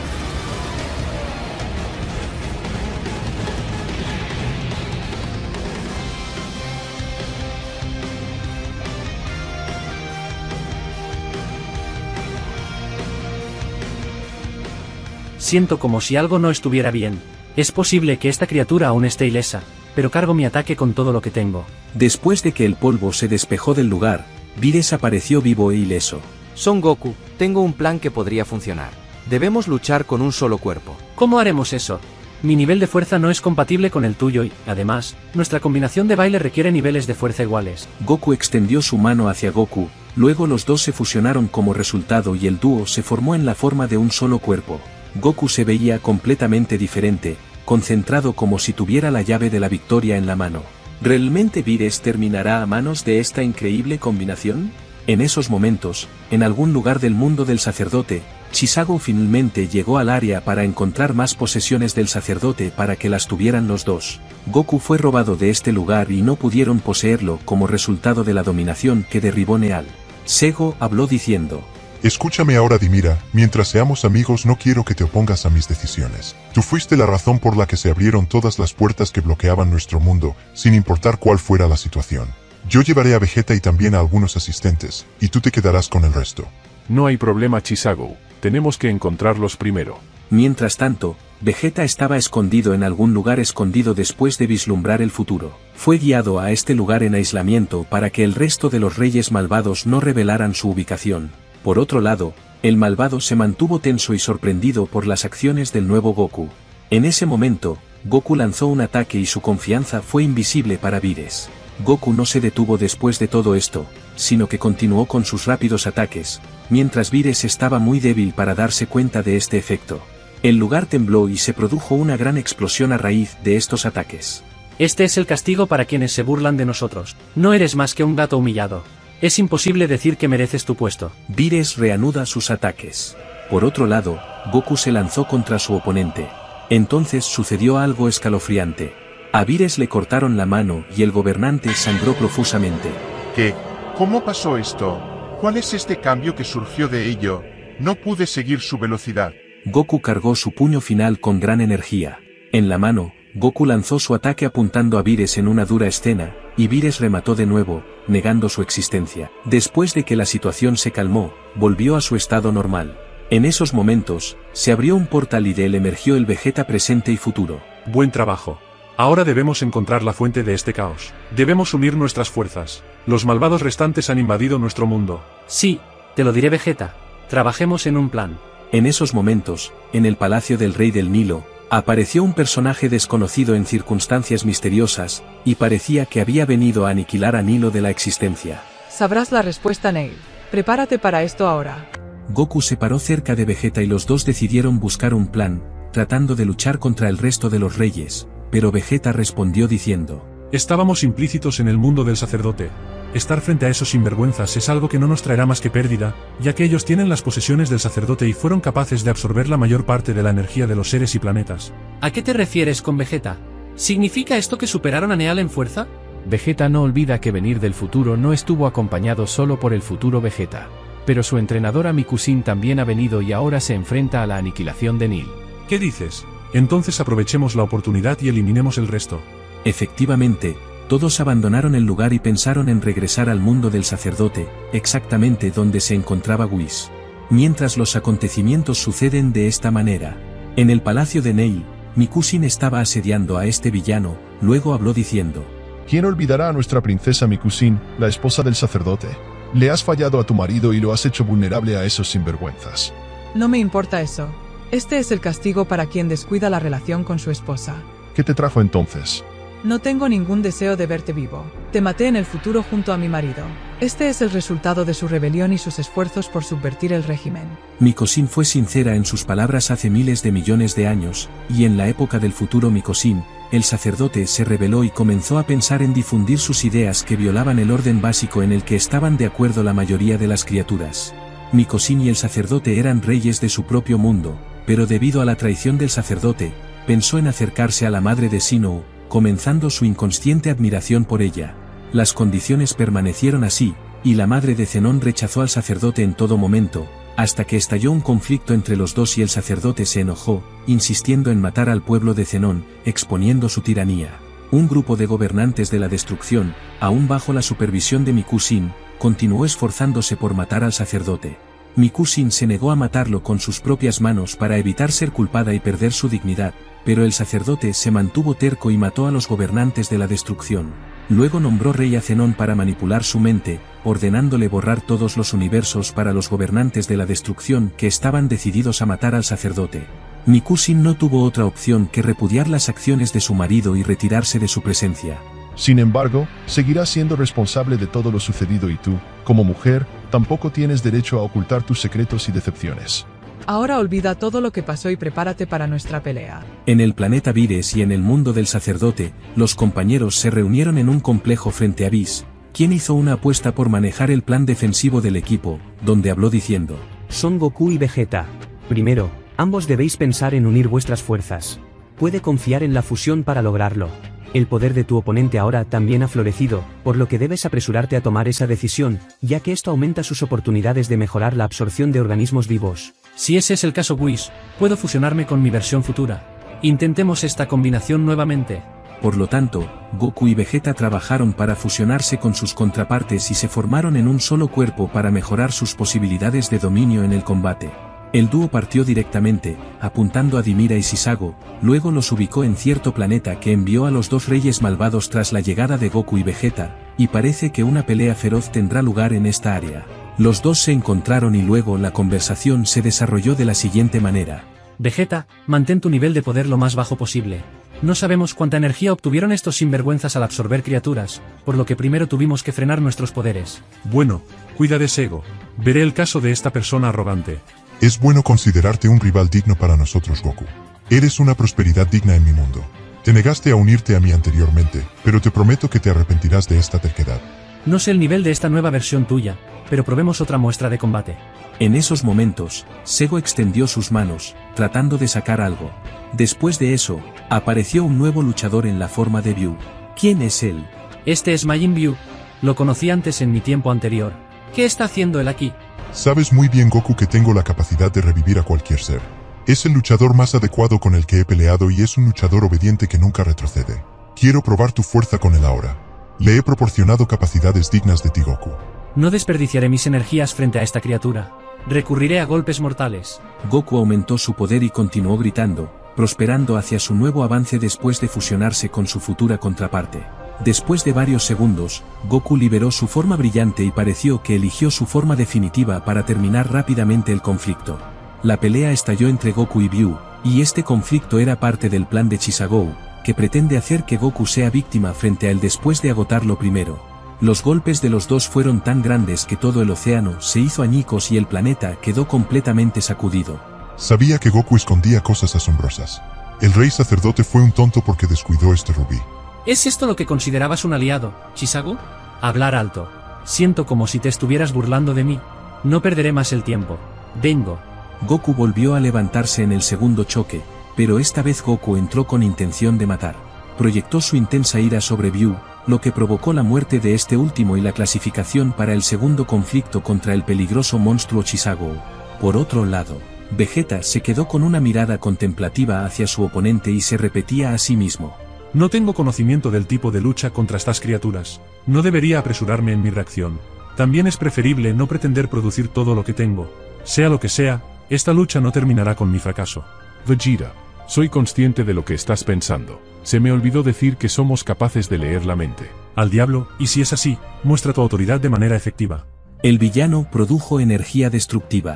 Siento como si algo no estuviera bien. Es posible que esta criatura aún esté ilesa, pero cargo mi ataque con todo lo que tengo. Después de que el polvo se despejó del lugar, Vires apareció vivo e ileso. Son Goku, tengo un plan que podría funcionar. Debemos luchar con un solo cuerpo. ¿Cómo haremos eso? Mi nivel de fuerza no es compatible con el tuyo y, además, nuestra combinación de baile requiere niveles de fuerza iguales. Goku extendió su mano hacia Goku, luego los dos se fusionaron como resultado y el dúo se formó en la forma de un solo cuerpo. Goku se veía completamente diferente, concentrado como si tuviera la llave de la victoria en la mano. ¿Realmente Vires terminará a manos de esta increíble combinación? En esos momentos, en algún lugar del mundo del sacerdote, Chisago finalmente llegó al área para encontrar más posesiones del sacerdote para que las tuvieran los dos. Goku fue robado de este lugar y no pudieron poseerlo como resultado de la dominación que derribó Neal. Sego habló diciendo: Escúchame ahora, Dimira, mientras seamos amigos no quiero que te opongas a mis decisiones. Tú fuiste la razón por la que se abrieron todas las puertas que bloqueaban nuestro mundo, sin importar cuál fuera la situación. Yo llevaré a Vegeta y también a algunos asistentes, y tú te quedarás con el resto. No hay problema, Chisago, tenemos que encontrarlos primero. Mientras tanto, Vegeta estaba escondido en algún lugar escondido después de vislumbrar el futuro. Fue guiado a este lugar en aislamiento para que el resto de los reyes malvados no revelaran su ubicación. Por otro lado, el malvado se mantuvo tenso y sorprendido por las acciones del nuevo Goku. En ese momento, Goku lanzó un ataque y su confianza fue invisible para Vires. Goku no se detuvo después de todo esto, sino que continuó con sus rápidos ataques, mientras Vires estaba muy débil para darse cuenta de este efecto. El lugar tembló y se produjo una gran explosión a raíz de estos ataques. Este es el castigo para quienes se burlan de nosotros. No eres más que un gato humillado. Es imposible decir que mereces tu puesto. Vires reanuda sus ataques. Por otro lado, Goku se lanzó contra su oponente. Entonces sucedió algo escalofriante. A Vires le cortaron la mano y el gobernante sangró profusamente. ¿Qué? ¿Cómo pasó esto? ¿Cuál es este cambio que surgió de ello? No pude seguir su velocidad. Goku cargó su puño final con gran energía. En la mano, Goku lanzó su ataque apuntando a Vires en una dura escena, y Vires remató de nuevo, negando su existencia. Después de que la situación se calmó, volvió a su estado normal. En esos momentos, se abrió un portal y de él emergió el Vegeta presente y futuro. Buen trabajo. Ahora debemos encontrar la fuente de este caos. Debemos unir nuestras fuerzas. Los malvados restantes han invadido nuestro mundo. Sí, te lo diré, Vegeta. Trabajemos en un plan. En esos momentos, en el palacio del rey del Nilo, apareció un personaje desconocido en circunstancias misteriosas, y parecía que había venido a aniquilar a Nilo de la existencia. Sabrás la respuesta, Neil. Prepárate para esto ahora. Goku se paró cerca de Vegeta y los dos decidieron buscar un plan, tratando de luchar contra el resto de los reyes, pero Vegeta respondió diciendo: Estábamos implícitos en el mundo del sacerdote. Estar frente a esos sinvergüenzas es algo que no nos traerá más que pérdida, ya que ellos tienen las posesiones del sacerdote y fueron capaces de absorber la mayor parte de la energía de los seres y planetas. ¿A qué te refieres con Vegeta? ¿Significa esto que superaron a Neal en fuerza? Vegeta no olvida que venir del futuro no estuvo acompañado solo por el futuro Vegeta. Pero su entrenadora Mikusin también ha venido y ahora se enfrenta a la aniquilación de Nil. ¿Qué dices? Entonces aprovechemos la oportunidad y eliminemos el resto. Efectivamente, todos abandonaron el lugar y pensaron en regresar al mundo del sacerdote, exactamente donde se encontraba Whis. Mientras los acontecimientos suceden de esta manera. En el palacio de Neil, Mikusin estaba asediando a este villano, luego habló diciendo: ¿Quién olvidará a nuestra princesa Mikusin, la esposa del sacerdote? Le has fallado a tu marido y lo has hecho vulnerable a esos sinvergüenzas. No me importa eso. Este es el castigo para quien descuida la relación con su esposa. ¿Qué te trajo entonces? No tengo ningún deseo de verte vivo. Te maté en el futuro junto a mi marido. Este es el resultado de su rebelión y sus esfuerzos por subvertir el régimen. Mikosin fue sincera en sus palabras hace miles de millones de años, y en la época del futuro Mikosin, el sacerdote se rebeló y comenzó a pensar en difundir sus ideas que violaban el orden básico en el que estaban de acuerdo la mayoría de las criaturas. Mikosin y el sacerdote eran reyes de su propio mundo, pero debido a la traición del sacerdote, pensó en acercarse a la madre de Sinou, comenzando su inconsciente admiración por ella. Las condiciones permanecieron así, y la madre de Zenón rechazó al sacerdote en todo momento, hasta que estalló un conflicto entre los dos y el sacerdote se enojó, insistiendo en matar al pueblo de Zenón, exponiendo su tiranía. Un grupo de gobernantes de la destrucción, aún bajo la supervisión de Mikusin, continuó esforzándose por matar al sacerdote. Mikusin se negó a matarlo con sus propias manos para evitar ser culpada y perder su dignidad, pero el sacerdote se mantuvo terco y mató a los gobernantes de la destrucción. Luego nombró rey a Zenón para manipular su mente, ordenándole borrar todos los universos para los gobernantes de la destrucción que estaban decididos a matar al sacerdote. Mikusin no tuvo otra opción que repudiar las acciones de su marido y retirarse de su presencia. Sin embargo, seguirás siendo responsable de todo lo sucedido y tú, como mujer, tampoco tienes derecho a ocultar tus secretos y decepciones. Ahora olvida todo lo que pasó y prepárate para nuestra pelea. En el planeta Vires y en el mundo del sacerdote, los compañeros se reunieron en un complejo frente a Whis, quien hizo una apuesta por manejar el plan defensivo del equipo, donde habló diciendo: Son Goku y Vegeta. Primero, ambos debéis pensar en unir vuestras fuerzas. Puede confiar en la fusión para lograrlo. El poder de tu oponente ahora también ha florecido, por lo que debes apresurarte a tomar esa decisión, ya que esto aumenta sus oportunidades de mejorar la absorción de organismos vivos. Si ese es el caso, Whis, puedo fusionarme con mi versión futura. Intentemos esta combinación nuevamente. Por lo tanto, Goku y Vegeta trabajaron para fusionarse con sus contrapartes y se formaron en un solo cuerpo para mejorar sus posibilidades de dominio en el combate. El dúo partió directamente, apuntando a Dimira y Shisago, luego los ubicó en cierto planeta que envió a los dos reyes malvados tras la llegada de Goku y Vegeta, y parece que una pelea feroz tendrá lugar en esta área. Los dos se encontraron y luego la conversación se desarrolló de la siguiente manera. Vegeta, mantén tu nivel de poder lo más bajo posible. No sabemos cuánta energía obtuvieron estos sinvergüenzas al absorber criaturas, por lo que primero tuvimos que frenar nuestros poderes. Bueno, cuida de Sego. Veré el caso de esta persona arrogante. Es bueno considerarte un rival digno para nosotros, Goku. Eres una prosperidad digna en mi mundo. Te negaste a unirte a mí anteriormente, pero te prometo que te arrepentirás de esta terquedad. No sé el nivel de esta nueva versión tuya, pero probemos otra muestra de combate. En esos momentos, Sego extendió sus manos, tratando de sacar algo. Después de eso, apareció un nuevo luchador en la forma de Buu. ¿Quién es él? Este es Majin Buu. Lo conocí antes en mi tiempo anterior. ¿Qué está haciendo él aquí? Sabes muy bien, Goku, que tengo la capacidad de revivir a cualquier ser. Es el luchador más adecuado con el que he peleado y es un luchador obediente que nunca retrocede. Quiero probar tu fuerza con él ahora. Le he proporcionado capacidades dignas de ti, Goku. No desperdiciaré mis energías frente a esta criatura. Recurriré a golpes mortales. Goku aumentó su poder y continuó gritando, prosperando hacia su nuevo avance después de fusionarse con su futura contraparte. Después de varios segundos, Goku liberó su forma brillante y pareció que eligió su forma definitiva para terminar rápidamente el conflicto. La pelea estalló entre Goku y Buu, y este conflicto era parte del plan de Chisagou, que pretende hacer que Goku sea víctima frente a él después de agotarlo primero. Los golpes de los dos fueron tan grandes que todo el océano se hizo añicos y el planeta quedó completamente sacudido. Sabía que Goku escondía cosas asombrosas. El rey sacerdote fue un tonto porque descuidó este rubí. ¿Es esto lo que considerabas un aliado, Chisago? Hablar alto. Siento como si te estuvieras burlando de mí. No perderé más el tiempo. Vengo. Goku volvió a levantarse en el segundo choque, pero esta vez Goku entró con intención de matar. Proyectó su intensa ira sobre Buu, lo que provocó la muerte de este último y la clasificación para el segundo conflicto contra el peligroso monstruo Chisago. Por otro lado, Vegeta se quedó con una mirada contemplativa hacia su oponente y se repetía a sí mismo: no tengo conocimiento del tipo de lucha contra estas criaturas. No debería apresurarme en mi reacción. También es preferible no pretender producir todo lo que tengo. Sea lo que sea, esta lucha no terminará con mi fracaso. Vegeta, soy consciente de lo que estás pensando. Se me olvidó decir que somos capaces de leer la mente. Al diablo, y si es así, muestra tu autoridad de manera efectiva. El villano produjo energía destructiva.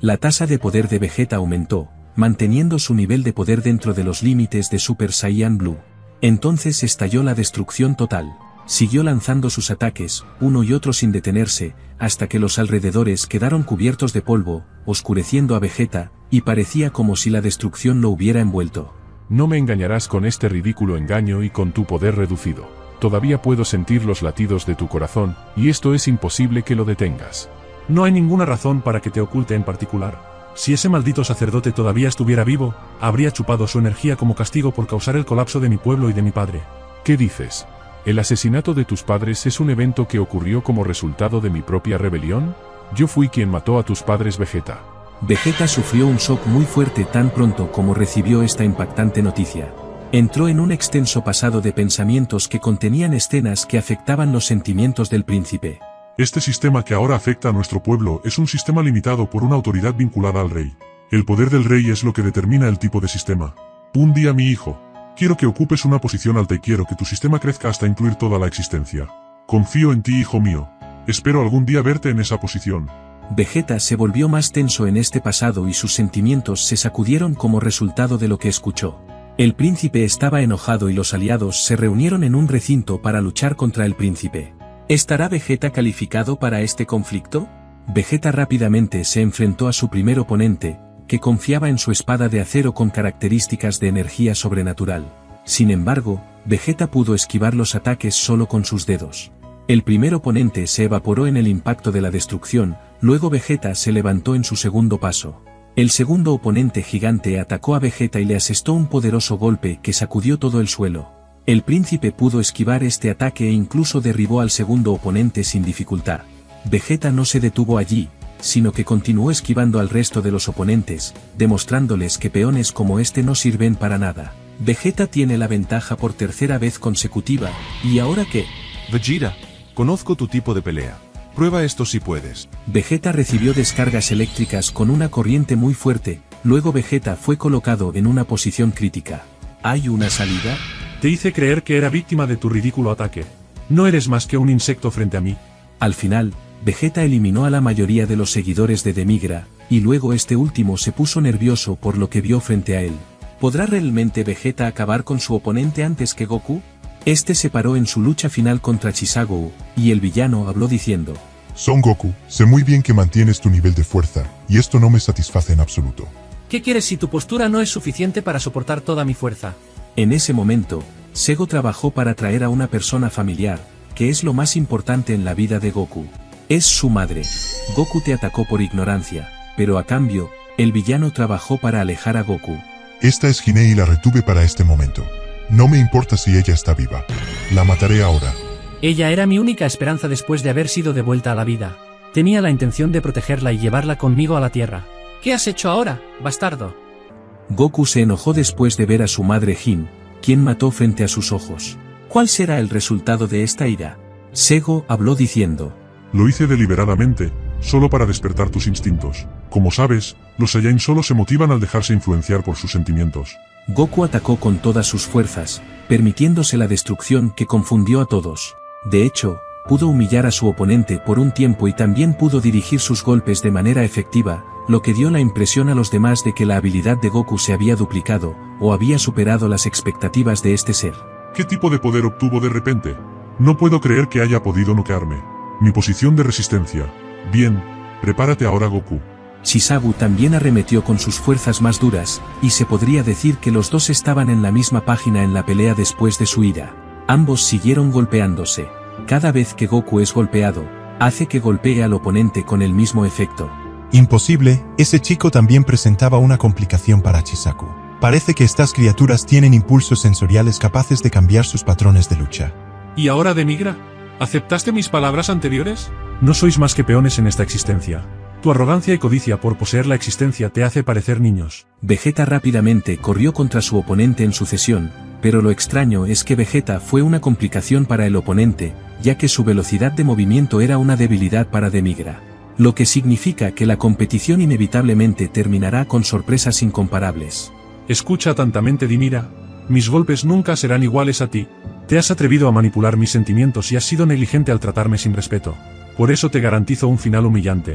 La tasa de poder de Vegeta aumentó, manteniendo su nivel de poder dentro de los límites de Super Saiyan Blue. Entonces estalló la destrucción total. Siguió lanzando sus ataques, uno y otro sin detenerse, hasta que los alrededores quedaron cubiertos de polvo, oscureciendo a Vegeta, y parecía como si la destrucción lo hubiera envuelto. No me engañarás con este ridículo engaño y con tu poder reducido. Todavía puedo sentir los latidos de tu corazón, y esto es imposible que lo detengas. No hay ninguna razón para que te oculte en particular. Si ese maldito sacerdote todavía estuviera vivo, habría chupado su energía como castigo por causar el colapso de mi pueblo y de mi padre. ¿Qué dices? ¿El asesinato de tus padres es un evento que ocurrió como resultado de mi propia rebelión? Yo fui quien mató a tus padres, Vegeta. Vegeta sufrió un shock muy fuerte tan pronto como recibió esta impactante noticia. Entró en un extenso pasado de pensamientos que contenían escenas que afectaban los sentimientos del príncipe. Este sistema que ahora afecta a nuestro pueblo es un sistema limitado por una autoridad vinculada al rey. El poder del rey es lo que determina el tipo de sistema. Un día, mi hijo, quiero que ocupes una posición alta y quiero que tu sistema crezca hasta incluir toda la existencia. Confío en ti, hijo mío. Espero algún día verte en esa posición. Vegeta se volvió más tenso en este pasado y sus sentimientos se sacudieron como resultado de lo que escuchó. El príncipe estaba enojado y los aliados se reunieron en un recinto para luchar contra el príncipe. ¿Estará Vegeta calificado para este conflicto? Vegeta rápidamente se enfrentó a su primer oponente, que confiaba en su espada de acero con características de energía sobrenatural. Sin embargo, Vegeta pudo esquivar los ataques solo con sus dedos. El primer oponente se evaporó en el impacto de la destrucción, luego Vegeta se levantó en su segundo paso. El segundo oponente gigante atacó a Vegeta y le asestó un poderoso golpe que sacudió todo el suelo. El príncipe pudo esquivar este ataque e incluso derribó al segundo oponente sin dificultad. Vegeta no se detuvo allí, sino que continuó esquivando al resto de los oponentes, demostrándoles que peones como este no sirven para nada. Vegeta tiene la ventaja por tercera vez consecutiva, ¿y ahora qué? Vegeta, conozco tu tipo de pelea. Prueba esto si puedes. Vegeta recibió descargas eléctricas con una corriente muy fuerte, luego Vegeta fue colocado en una posición crítica. ¿Hay una salida? Te hice creer que era víctima de tu ridículo ataque. No eres más que un insecto frente a mí. Al final, Vegeta eliminó a la mayoría de los seguidores de Demigra, y luego este último se puso nervioso por lo que vio frente a él. ¿Podrá realmente Vegeta acabar con su oponente antes que Goku? Este se paró en su lucha final contra Chisagou, y el villano habló diciendo: Son Goku, sé muy bien que mantienes tu nivel de fuerza, y esto no me satisface en absoluto. ¿Qué quieres si tu postura no es suficiente para soportar toda mi fuerza? En ese momento, Sego trabajó para traer a una persona familiar, que es lo más importante en la vida de Goku. Es su madre. Goku te atacó por ignorancia, pero a cambio, el villano trabajó para alejar a Goku. Esta es Hine y la retuve para este momento. No me importa si ella está viva. La mataré ahora. Ella era mi única esperanza después de haber sido devuelta a la vida. Tenía la intención de protegerla y llevarla conmigo a la Tierra. ¿Qué has hecho ahora, bastardo? Goku se enojó después de ver a su madre Jin, quien mató frente a sus ojos. ¿Cuál será el resultado de esta ira? Sego habló diciendo: Lo hice deliberadamente, solo para despertar tus instintos. Como sabes, los Saiyan solo se motivan al dejarse influenciar por sus sentimientos. Goku atacó con todas sus fuerzas, permitiéndose la destrucción que confundió a todos. De hecho, pudo humillar a su oponente por un tiempo y también pudo dirigir sus golpes de manera efectiva, lo que dio la impresión a los demás de que la habilidad de Goku se había duplicado, o había superado las expectativas de este ser. ¿Qué tipo de poder obtuvo de repente? No puedo creer que haya podido noquearme. Mi posición de resistencia. Bien, prepárate ahora, Goku. Chisabu también arremetió con sus fuerzas más duras, y se podría decir que los dos estaban en la misma página en la pelea después de su ira. Ambos siguieron golpeándose. Cada vez que Goku es golpeado, hace que golpee al oponente con el mismo efecto. Imposible, ese chico también presentaba una complicación para Chisaku. Parece que estas criaturas tienen impulsos sensoriales capaces de cambiar sus patrones de lucha. ¿Y ahora, Demigra? ¿Aceptaste mis palabras anteriores? No sois más que peones en esta existencia. Tu arrogancia y codicia por poseer la existencia te hace parecer niños. Vegeta rápidamente corrió contra su oponente en sucesión, pero lo extraño es que Vegeta fue una complicación para el oponente, ya que su velocidad de movimiento era una debilidad para Demigra. Lo que significa que la competición inevitablemente terminará con sorpresas incomparables. Escucha atentamente, Demigra. Mis golpes nunca serán iguales a ti. Te has atrevido a manipular mis sentimientos y has sido negligente al tratarme sin respeto. Por eso te garantizo un final humillante.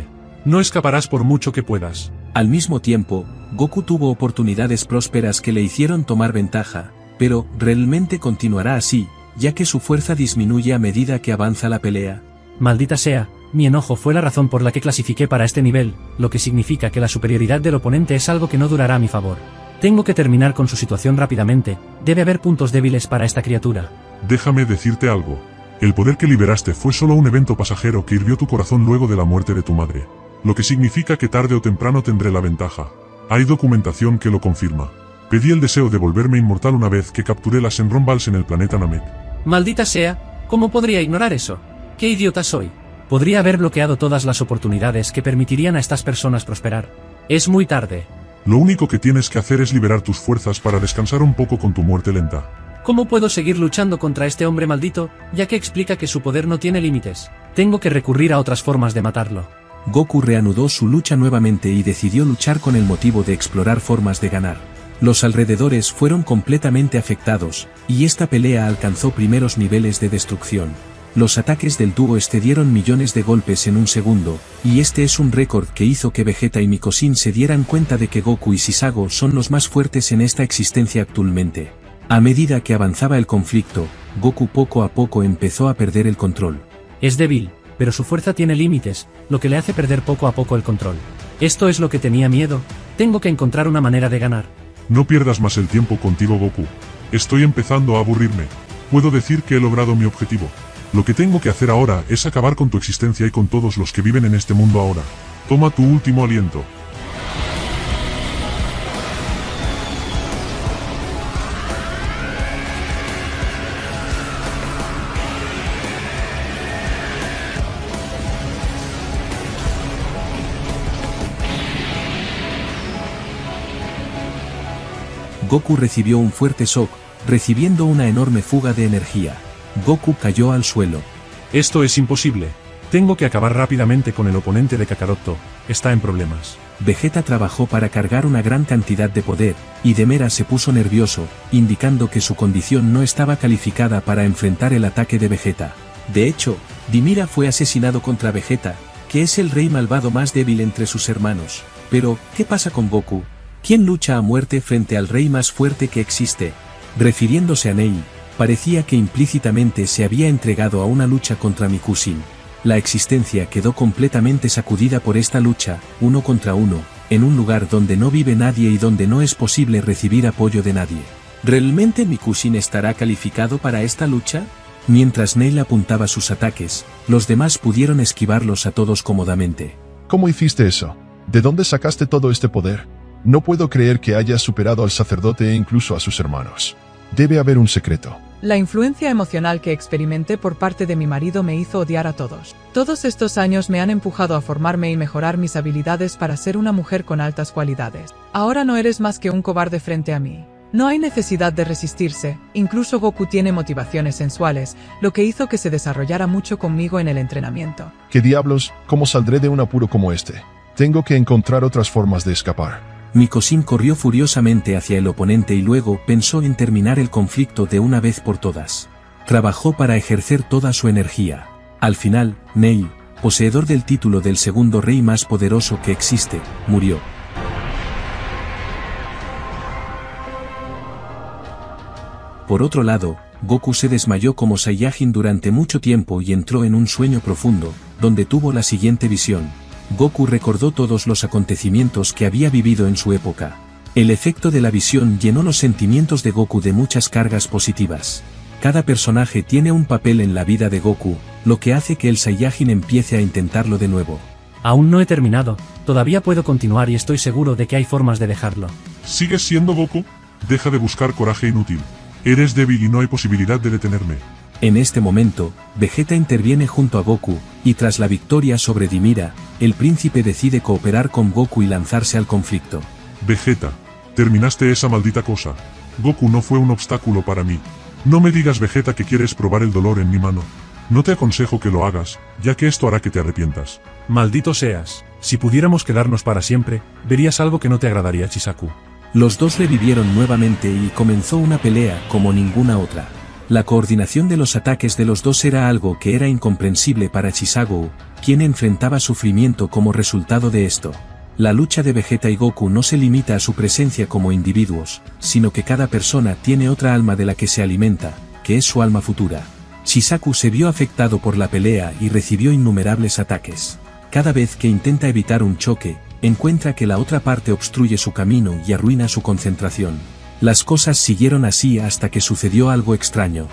No escaparás por mucho que puedas. Al mismo tiempo, Goku tuvo oportunidades prósperas que le hicieron tomar ventaja, pero realmente continuará así, ya que su fuerza disminuye a medida que avanza la pelea. Maldita sea, mi enojo fue la razón por la que clasifiqué para este nivel, lo que significa que la superioridad del oponente es algo que no durará a mi favor. Tengo que terminar con su situación rápidamente, debe haber puntos débiles para esta criatura. Déjame decirte algo. El poder que liberaste fue solo un evento pasajero que hirvió tu corazón luego de la muerte de tu madre. Lo que significa que tarde o temprano tendré la ventaja. Hay documentación que lo confirma. Pedí el deseo de volverme inmortal una vez que capturé las Shenron Balls en el planeta Namek. Maldita sea, ¿cómo podría ignorar eso? ¡Qué idiota soy! Podría haber bloqueado todas las oportunidades que permitirían a estas personas prosperar. Es muy tarde. Lo único que tienes que hacer es liberar tus fuerzas para descansar un poco con tu muerte lenta. ¿Cómo puedo seguir luchando contra este hombre maldito, ya que explica que su poder no tiene límites? Tengo que recurrir a otras formas de matarlo. Goku reanudó su lucha nuevamente y decidió luchar con el motivo de explorar formas de ganar. Los alrededores fueron completamente afectados, y esta pelea alcanzó primeros niveles de destrucción. Los ataques del dúo excedieron millones de golpes en un segundo, y este es un récord que hizo que Vegeta y Mikosin se dieran cuenta de que Goku y Shisago son los más fuertes en esta existencia actualmente. A medida que avanzaba el conflicto, Goku poco a poco empezó a perder el control. Es débil, pero su fuerza tiene límites, lo que le hace perder poco a poco el control. Esto es lo que tenía miedo, tengo que encontrar una manera de ganar. No pierdas más el tiempo contigo, Goku. Estoy empezando a aburrirme. Puedo decir que he logrado mi objetivo. Lo que tengo que hacer ahora es acabar con tu existencia y con todos los que viven en este mundo ahora. Toma tu último aliento. Goku recibió un fuerte shock, recibiendo una enorme fuga de energía. Goku cayó al suelo. Esto es imposible. Tengo que acabar rápidamente con el oponente de Kakaroto, está en problemas. Vegeta trabajó para cargar una gran cantidad de poder, y Demera se puso nervioso, indicando que su condición no estaba calificada para enfrentar el ataque de Vegeta. De hecho, Dimira fue asesinado contra Vegeta, que es el rey malvado más débil entre sus hermanos. Pero, ¿qué pasa con Goku? ¿Quién lucha a muerte frente al rey más fuerte que existe? Refiriéndose a Nei, parecía que implícitamente se había entregado a una lucha contra Mikusin. La existencia quedó completamente sacudida por esta lucha, uno contra uno, en un lugar donde no vive nadie y donde no es posible recibir apoyo de nadie. ¿Realmente Mikusin estará calificado para esta lucha? Mientras Neil apuntaba sus ataques, los demás pudieron esquivarlos a todos cómodamente. ¿Cómo hiciste eso? ¿De dónde sacaste todo este poder? No puedo creer que hayas superado al sacerdote e incluso a sus hermanos. Debe haber un secreto. La influencia emocional que experimenté por parte de mi marido me hizo odiar a todos. Todos estos años me han empujado a formarme y mejorar mis habilidades para ser una mujer con altas cualidades. Ahora no eres más que un cobarde frente a mí. No hay necesidad de resistirse, incluso Goku tiene motivaciones sensuales, lo que hizo que se desarrollara mucho conmigo en el entrenamiento. ¿Qué diablos? ¿Cómo saldré de un apuro como este? Tengo que encontrar otras formas de escapar. Mikosin corrió furiosamente hacia el oponente y luego pensó en terminar el conflicto de una vez por todas. Trabajó para ejercer toda su energía. Al final, Neil, poseedor del título del segundo rey más poderoso que existe, murió. Por otro lado, Goku se desmayó como Saiyajin durante mucho tiempo y entró en un sueño profundo, donde tuvo la siguiente visión. Goku recordó todos los acontecimientos que había vivido en su época. El efecto de la visión llenó los sentimientos de Goku de muchas cargas positivas. Cada personaje tiene un papel en la vida de Goku, lo que hace que el Saiyajin empiece a intentarlo de nuevo. Aún no he terminado, todavía puedo continuar y estoy seguro de que hay formas de dejarlo. ¿Sigues siendo Goku? Deja de buscar coraje inútil. Eres débil y no hay posibilidad de detenerme. En este momento, Vegeta interviene junto a Goku, y tras la victoria sobre Dimira, el príncipe decide cooperar con Goku y lanzarse al conflicto. Vegeta, terminaste esa maldita cosa. Goku no fue un obstáculo para mí. No me digas, Vegeta, que quieres probar el dolor en mi mano. No te aconsejo que lo hagas, ya que esto hará que te arrepientas. Maldito seas, si pudiéramos quedarnos para siempre, verías algo que no te agradaría, Chisaku. Los dos revivieron nuevamente y comenzó una pelea como ninguna otra. La coordinación de los ataques de los dos era algo que era incomprensible para Chisago, quien enfrentaba sufrimiento como resultado de esto. La lucha de Vegeta y Goku no se limita a su presencia como individuos, sino que cada persona tiene otra alma de la que se alimenta, que es su alma futura. Chisaku se vio afectado por la pelea y recibió innumerables ataques. Cada vez que intenta evitar un choque, encuentra que la otra parte obstruye su camino y arruina su concentración. Las cosas siguieron así hasta que sucedió algo extraño.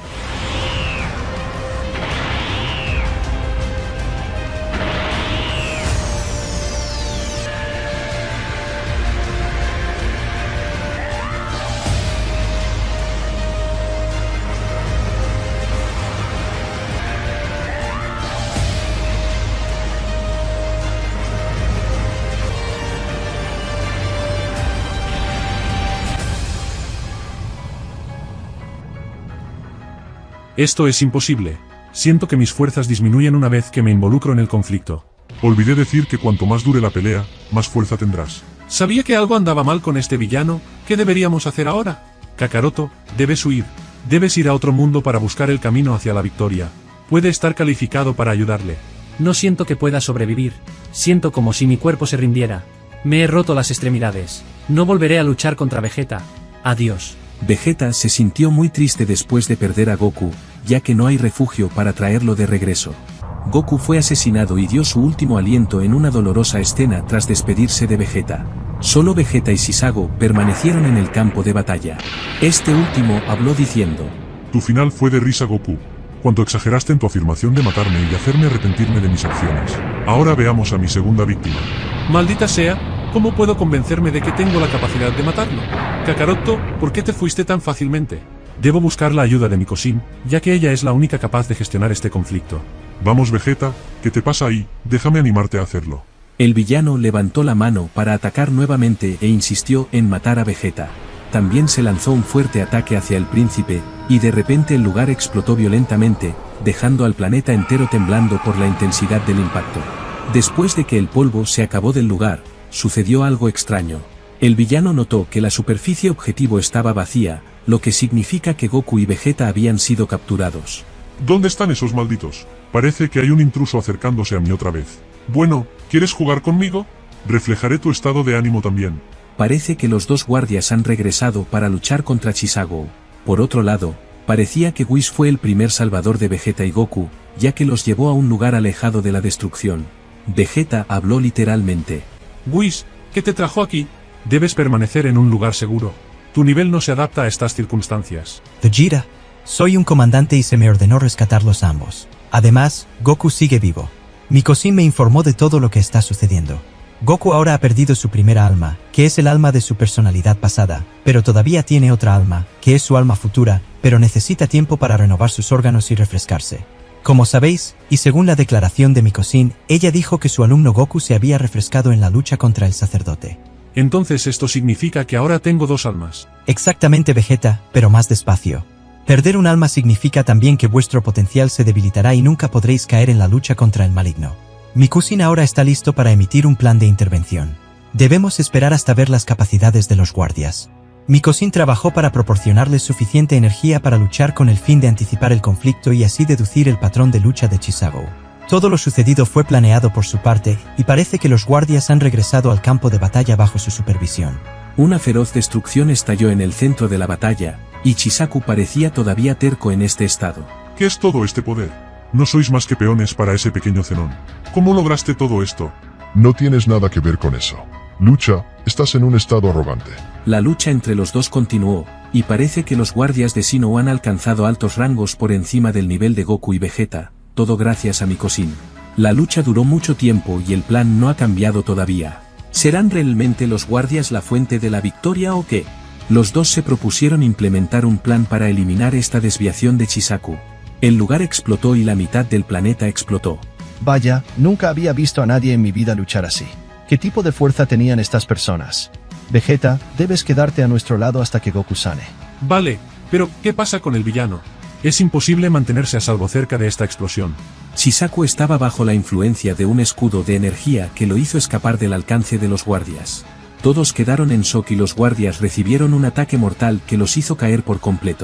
Esto es imposible. Siento que mis fuerzas disminuyen una vez que me involucro en el conflicto. Olvidé decir que cuanto más dure la pelea, más fuerza tendrás. Sabía que algo andaba mal con este villano. ¿Qué deberíamos hacer ahora? Kakaroto, debes huir. Debes ir a otro mundo para buscar el camino hacia la victoria. Puede estar calificado para ayudarle. No siento que pueda sobrevivir. Siento como si mi cuerpo se rindiera. Me he roto las extremidades. No volveré a luchar contra Vegeta. Adiós. Vegeta se sintió muy triste después de perder a Goku, ya que no hay refugio para traerlo de regreso. Goku fue asesinado y dio su último aliento en una dolorosa escena tras despedirse de Vegeta. Solo Vegeta y Chisago permanecieron en el campo de batalla. Este último habló diciendo: Tu final fue de risa, Goku. Cuando exageraste en tu afirmación de matarme y hacerme arrepentirme de mis acciones. Ahora veamos a mi segunda víctima. Maldita sea. ¿Cómo puedo convencerme de que tengo la capacidad de matarlo? Kakaroto, ¿por qué te fuiste tan fácilmente? Debo buscar la ayuda de mi Cousin, ya que ella es la única capaz de gestionar este conflicto. Vamos, Vegeta, ¿qué te pasa ahí? Déjame animarte a hacerlo. El villano levantó la mano para atacar nuevamente e insistió en matar a Vegeta. También se lanzó un fuerte ataque hacia el príncipe, y de repente el lugar explotó violentamente, dejando al planeta entero temblando por la intensidad del impacto. Después de que el polvo se acabó del lugar, sucedió algo extraño. El villano notó que la superficie objetivo estaba vacía, lo que significa que Goku y Vegeta habían sido capturados. ¿Dónde están esos malditos? Parece que hay un intruso acercándose a mí otra vez. Bueno, ¿quieres jugar conmigo? Reflejaré tu estado de ánimo también. Parece que los dos guardias han regresado para luchar contra Chisago. Por otro lado, parecía que Whis fue el primer salvador de Vegeta y Goku, ya que los llevó a un lugar alejado de la destrucción. Vegeta habló literalmente. Whis, ¿qué te trajo aquí? Debes permanecer en un lugar seguro. Tu nivel no se adapta a estas circunstancias. Vegeta, soy un comandante y se me ordenó rescatarlos a ambos. Además, Goku sigue vivo. Mi Cousin me informó de todo lo que está sucediendo. Goku ahora ha perdido su primera alma, que es el alma de su personalidad pasada, pero todavía tiene otra alma, que es su alma futura, pero necesita tiempo para renovar sus órganos y refrescarse. Como sabéis, y según la declaración de mi Cousin, ella dijo que su alumno Goku se había refrescado en la lucha contra el sacerdote. Entonces esto significa que ahora tengo dos almas. Exactamente, Vegeta, pero más despacio. Perder un alma significa también que vuestro potencial se debilitará y nunca podréis caer en la lucha contra el maligno. Mi Cousin ahora está listo para emitir un plan de intervención. Debemos esperar hasta ver las capacidades de los guardias. Mi Cousin trabajó para proporcionarles suficiente energía para luchar con el fin de anticipar el conflicto y así deducir el patrón de lucha de Chisago. Todo lo sucedido fue planeado por su parte, y parece que los guardias han regresado al campo de batalla bajo su supervisión. Una feroz destrucción estalló en el centro de la batalla, y Chisaku parecía todavía terco en este estado. ¿Qué es todo este poder? No sois más que peones para ese pequeño Zenón. ¿Cómo lograste todo esto? No tienes nada que ver con eso. Lucha, estás en un estado arrogante. La lucha entre los dos continuó, y parece que los guardias de Sinnoh han alcanzado altos rangos por encima del nivel de Goku y Vegeta, todo gracias a mi Cousin. La lucha duró mucho tiempo y el plan no ha cambiado todavía. ¿Serán realmente los guardias la fuente de la victoria o qué? Los dos se propusieron implementar un plan para eliminar esta desviación de Chisaku. El lugar explotó y la mitad del planeta explotó. Vaya, nunca había visto a nadie en mi vida luchar así. ¿Qué tipo de fuerza tenían estas personas? Vegeta, debes quedarte a nuestro lado hasta que Goku sane. Vale, pero ¿qué pasa con el villano? Es imposible mantenerse a salvo cerca de esta explosión. Chisaku estaba bajo la influencia de un escudo de energía que lo hizo escapar del alcance de los guardias. Todos quedaron en shock y los guardias recibieron un ataque mortal que los hizo caer por completo.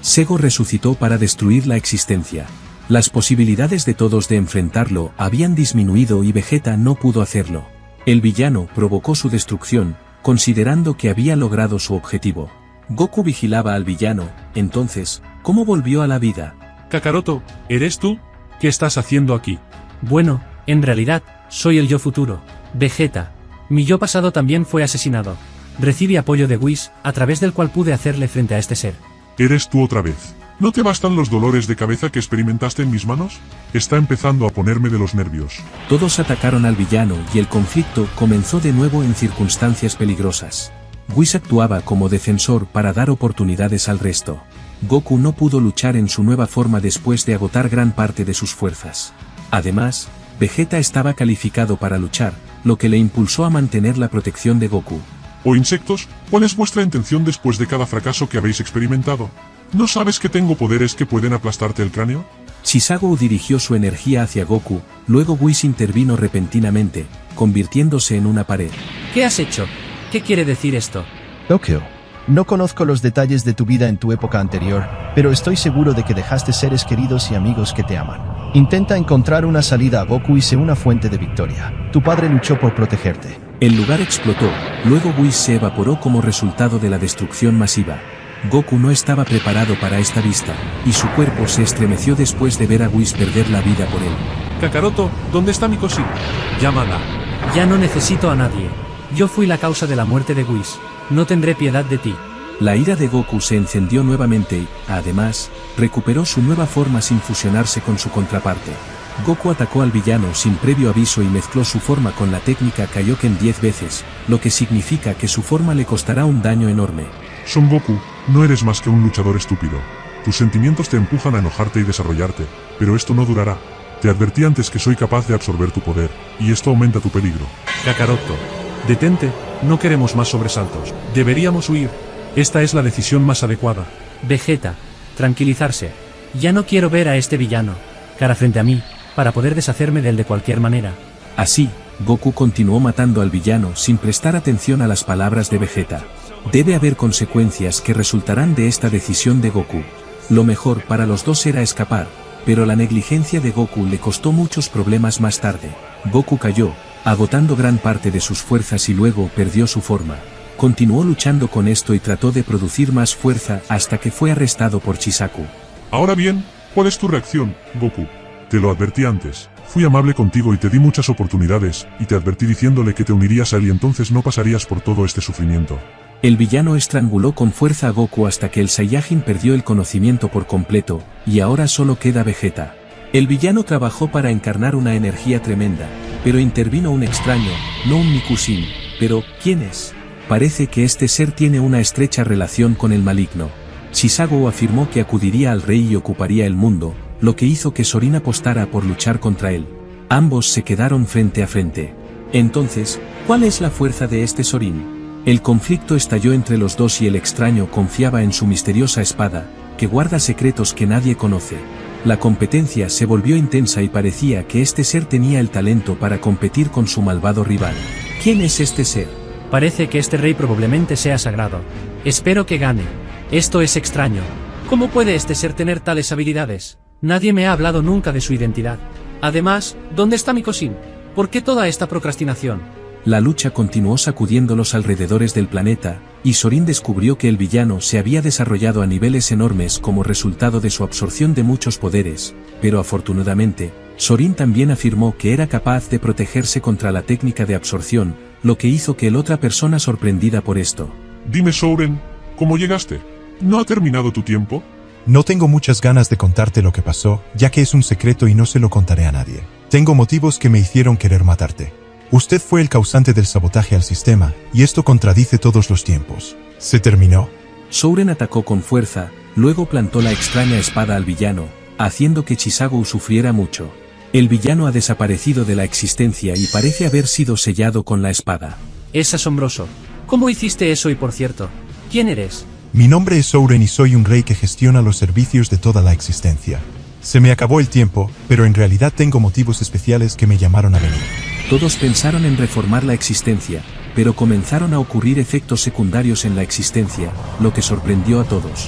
Sego resucitó para destruir la existencia. Las posibilidades de todos de enfrentarlo habían disminuido y Vegeta no pudo hacerlo. El villano provocó su destrucción, considerando que había logrado su objetivo. Goku vigilaba al villano. Entonces, ¿cómo volvió a la vida? Kakaroto, ¿eres tú? ¿Qué estás haciendo aquí? Bueno, en realidad, soy el yo futuro, Vegeta. Mi yo pasado también fue asesinado. Recibí apoyo de Whis, a través del cual pude hacerle frente a este ser. ¿Eres tú otra vez? ¿No te bastan los dolores de cabeza que experimentaste en mis manos? Está empezando a ponerme de los nervios. Todos atacaron al villano y el conflicto comenzó de nuevo en circunstancias peligrosas. Whis actuaba como defensor para dar oportunidades al resto. Goku no pudo luchar en su nueva forma después de agotar gran parte de sus fuerzas. Además, Vegeta estaba calificado para luchar, lo que le impulsó a mantener la protección de Goku. ¿O insectos? ¿Cuál es vuestra intención después de cada fracaso que habéis experimentado? ¿No sabes que tengo poderes que pueden aplastarte el cráneo? Chisago dirigió su energía hacia Goku, luego Whis intervino repentinamente, convirtiéndose en una pared. ¿Qué has hecho? ¿Qué quiere decir esto? Goku, no conozco los detalles de tu vida en tu época anterior, pero estoy seguro de que dejaste seres queridos y amigos que te aman. Intenta encontrar una salida a Goku y sé una fuente de victoria. Tu padre luchó por protegerte. El lugar explotó, luego Whis se evaporó como resultado de la destrucción masiva. Goku no estaba preparado para esta vista, y su cuerpo se estremeció después de ver a Whis perder la vida por él. Kakaroto, ¿dónde está mi Koshi? Llámala. Ya no necesito a nadie. Yo fui la causa de la muerte de Whis. No tendré piedad de ti. La ira de Goku se encendió nuevamente y, además, recuperó su nueva forma sin fusionarse con su contraparte. Goku atacó al villano sin previo aviso y mezcló su forma con la técnica Kaioken diez veces, lo que significa que su forma le costará un daño enorme. Son Goku, no eres más que un luchador estúpido. Tus sentimientos te empujan a enojarte y desarrollarte, pero esto no durará. Te advertí antes que soy capaz de absorber tu poder, y esto aumenta tu peligro. Kakaroto, detente, no queremos más sobresaltos. Deberíamos huir. Esta es la decisión más adecuada. Vegeta, tranquilizarse. Ya no quiero ver a este villano cara frente a mí, para poder deshacerme de él de cualquier manera. Así, Goku continuó matando al villano sin prestar atención a las palabras de Vegeta. Debe haber consecuencias que resultarán de esta decisión de Goku. Lo mejor para los dos era escapar, pero la negligencia de Goku le costó muchos problemas más tarde. Goku cayó, agotando gran parte de sus fuerzas y luego perdió su forma. Continuó luchando con esto y trató de producir más fuerza hasta que fue arrestado por Chisaku. Ahora bien, ¿cuál es tu reacción, Goku? Te lo advertí antes. Fui amable contigo y te di muchas oportunidades, y te advertí diciéndole que te unirías a él y entonces no pasarías por todo este sufrimiento. El villano estranguló con fuerza a Goku hasta que el Saiyajin perdió el conocimiento por completo, y ahora solo queda Vegeta. El villano trabajó para encarnar una energía tremenda, pero intervino un extraño, no un Mikusin. Pero, ¿quién es? Parece que este ser tiene una estrecha relación con el maligno. Chisago afirmó que acudiría al rey y ocuparía el mundo, lo que hizo que Sorin apostara por luchar contra él. Ambos se quedaron frente a frente. Entonces, ¿cuál es la fuerza de este Sorin? El conflicto estalló entre los dos y el extraño confiaba en su misteriosa espada, que guarda secretos que nadie conoce. La competencia se volvió intensa y parecía que este ser tenía el talento para competir con su malvado rival. ¿Quién es este ser? Parece que este rey probablemente sea sagrado. Espero que gane. Esto es extraño. ¿Cómo puede este ser tener tales habilidades? Nadie me ha hablado nunca de su identidad. Además, ¿dónde está mi Kosin? ¿Por qué toda esta procrastinación? La lucha continuó sacudiendo los alrededores del planeta, y Sorin descubrió que el villano se había desarrollado a niveles enormes como resultado de su absorción de muchos poderes, pero afortunadamente, Sorin también afirmó que era capaz de protegerse contra la técnica de absorción, lo que hizo que el otra persona sorprendida por esto. Dime, Soren, ¿cómo llegaste? ¿No ha terminado tu tiempo? No tengo muchas ganas de contarte lo que pasó, ya que es un secreto y no se lo contaré a nadie. Tengo motivos que me hicieron querer matarte. Usted fue el causante del sabotaje al sistema, y esto contradice todos los tiempos. ¿Se terminó? Soren atacó con fuerza, luego plantó la extraña espada al villano, haciendo que Chisago sufriera mucho. El villano ha desaparecido de la existencia y parece haber sido sellado con la espada. Es asombroso. ¿Cómo hiciste eso y por cierto, quién eres? Mi nombre es Soren y soy un rey que gestiona los servicios de toda la existencia. Se me acabó el tiempo, pero en realidad tengo motivos especiales que me llamaron a venir. Todos pensaron en reformar la existencia, pero comenzaron a ocurrir efectos secundarios en la existencia, lo que sorprendió a todos.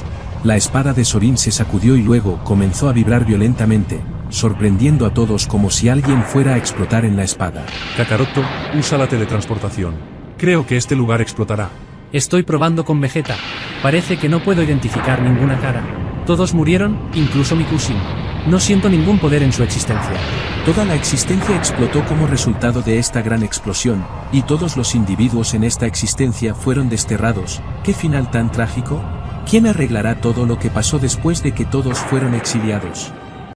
La espada de Sorin se sacudió y luego comenzó a vibrar violentamente, sorprendiendo a todos como si alguien fuera a explotar en la espada. Kakaroto, usa la teletransportación. Creo que este lugar explotará. Estoy probando con Vegeta. Parece que no puedo identificar ninguna cara. Todos murieron, incluso mi Kusin. No siento ningún poder en su existencia. Toda la existencia explotó como resultado de esta gran explosión, y todos los individuos en esta existencia fueron desterrados. ¿Qué final tan trágico? ¿Quién arreglará todo lo que pasó después de que todos fueron exiliados?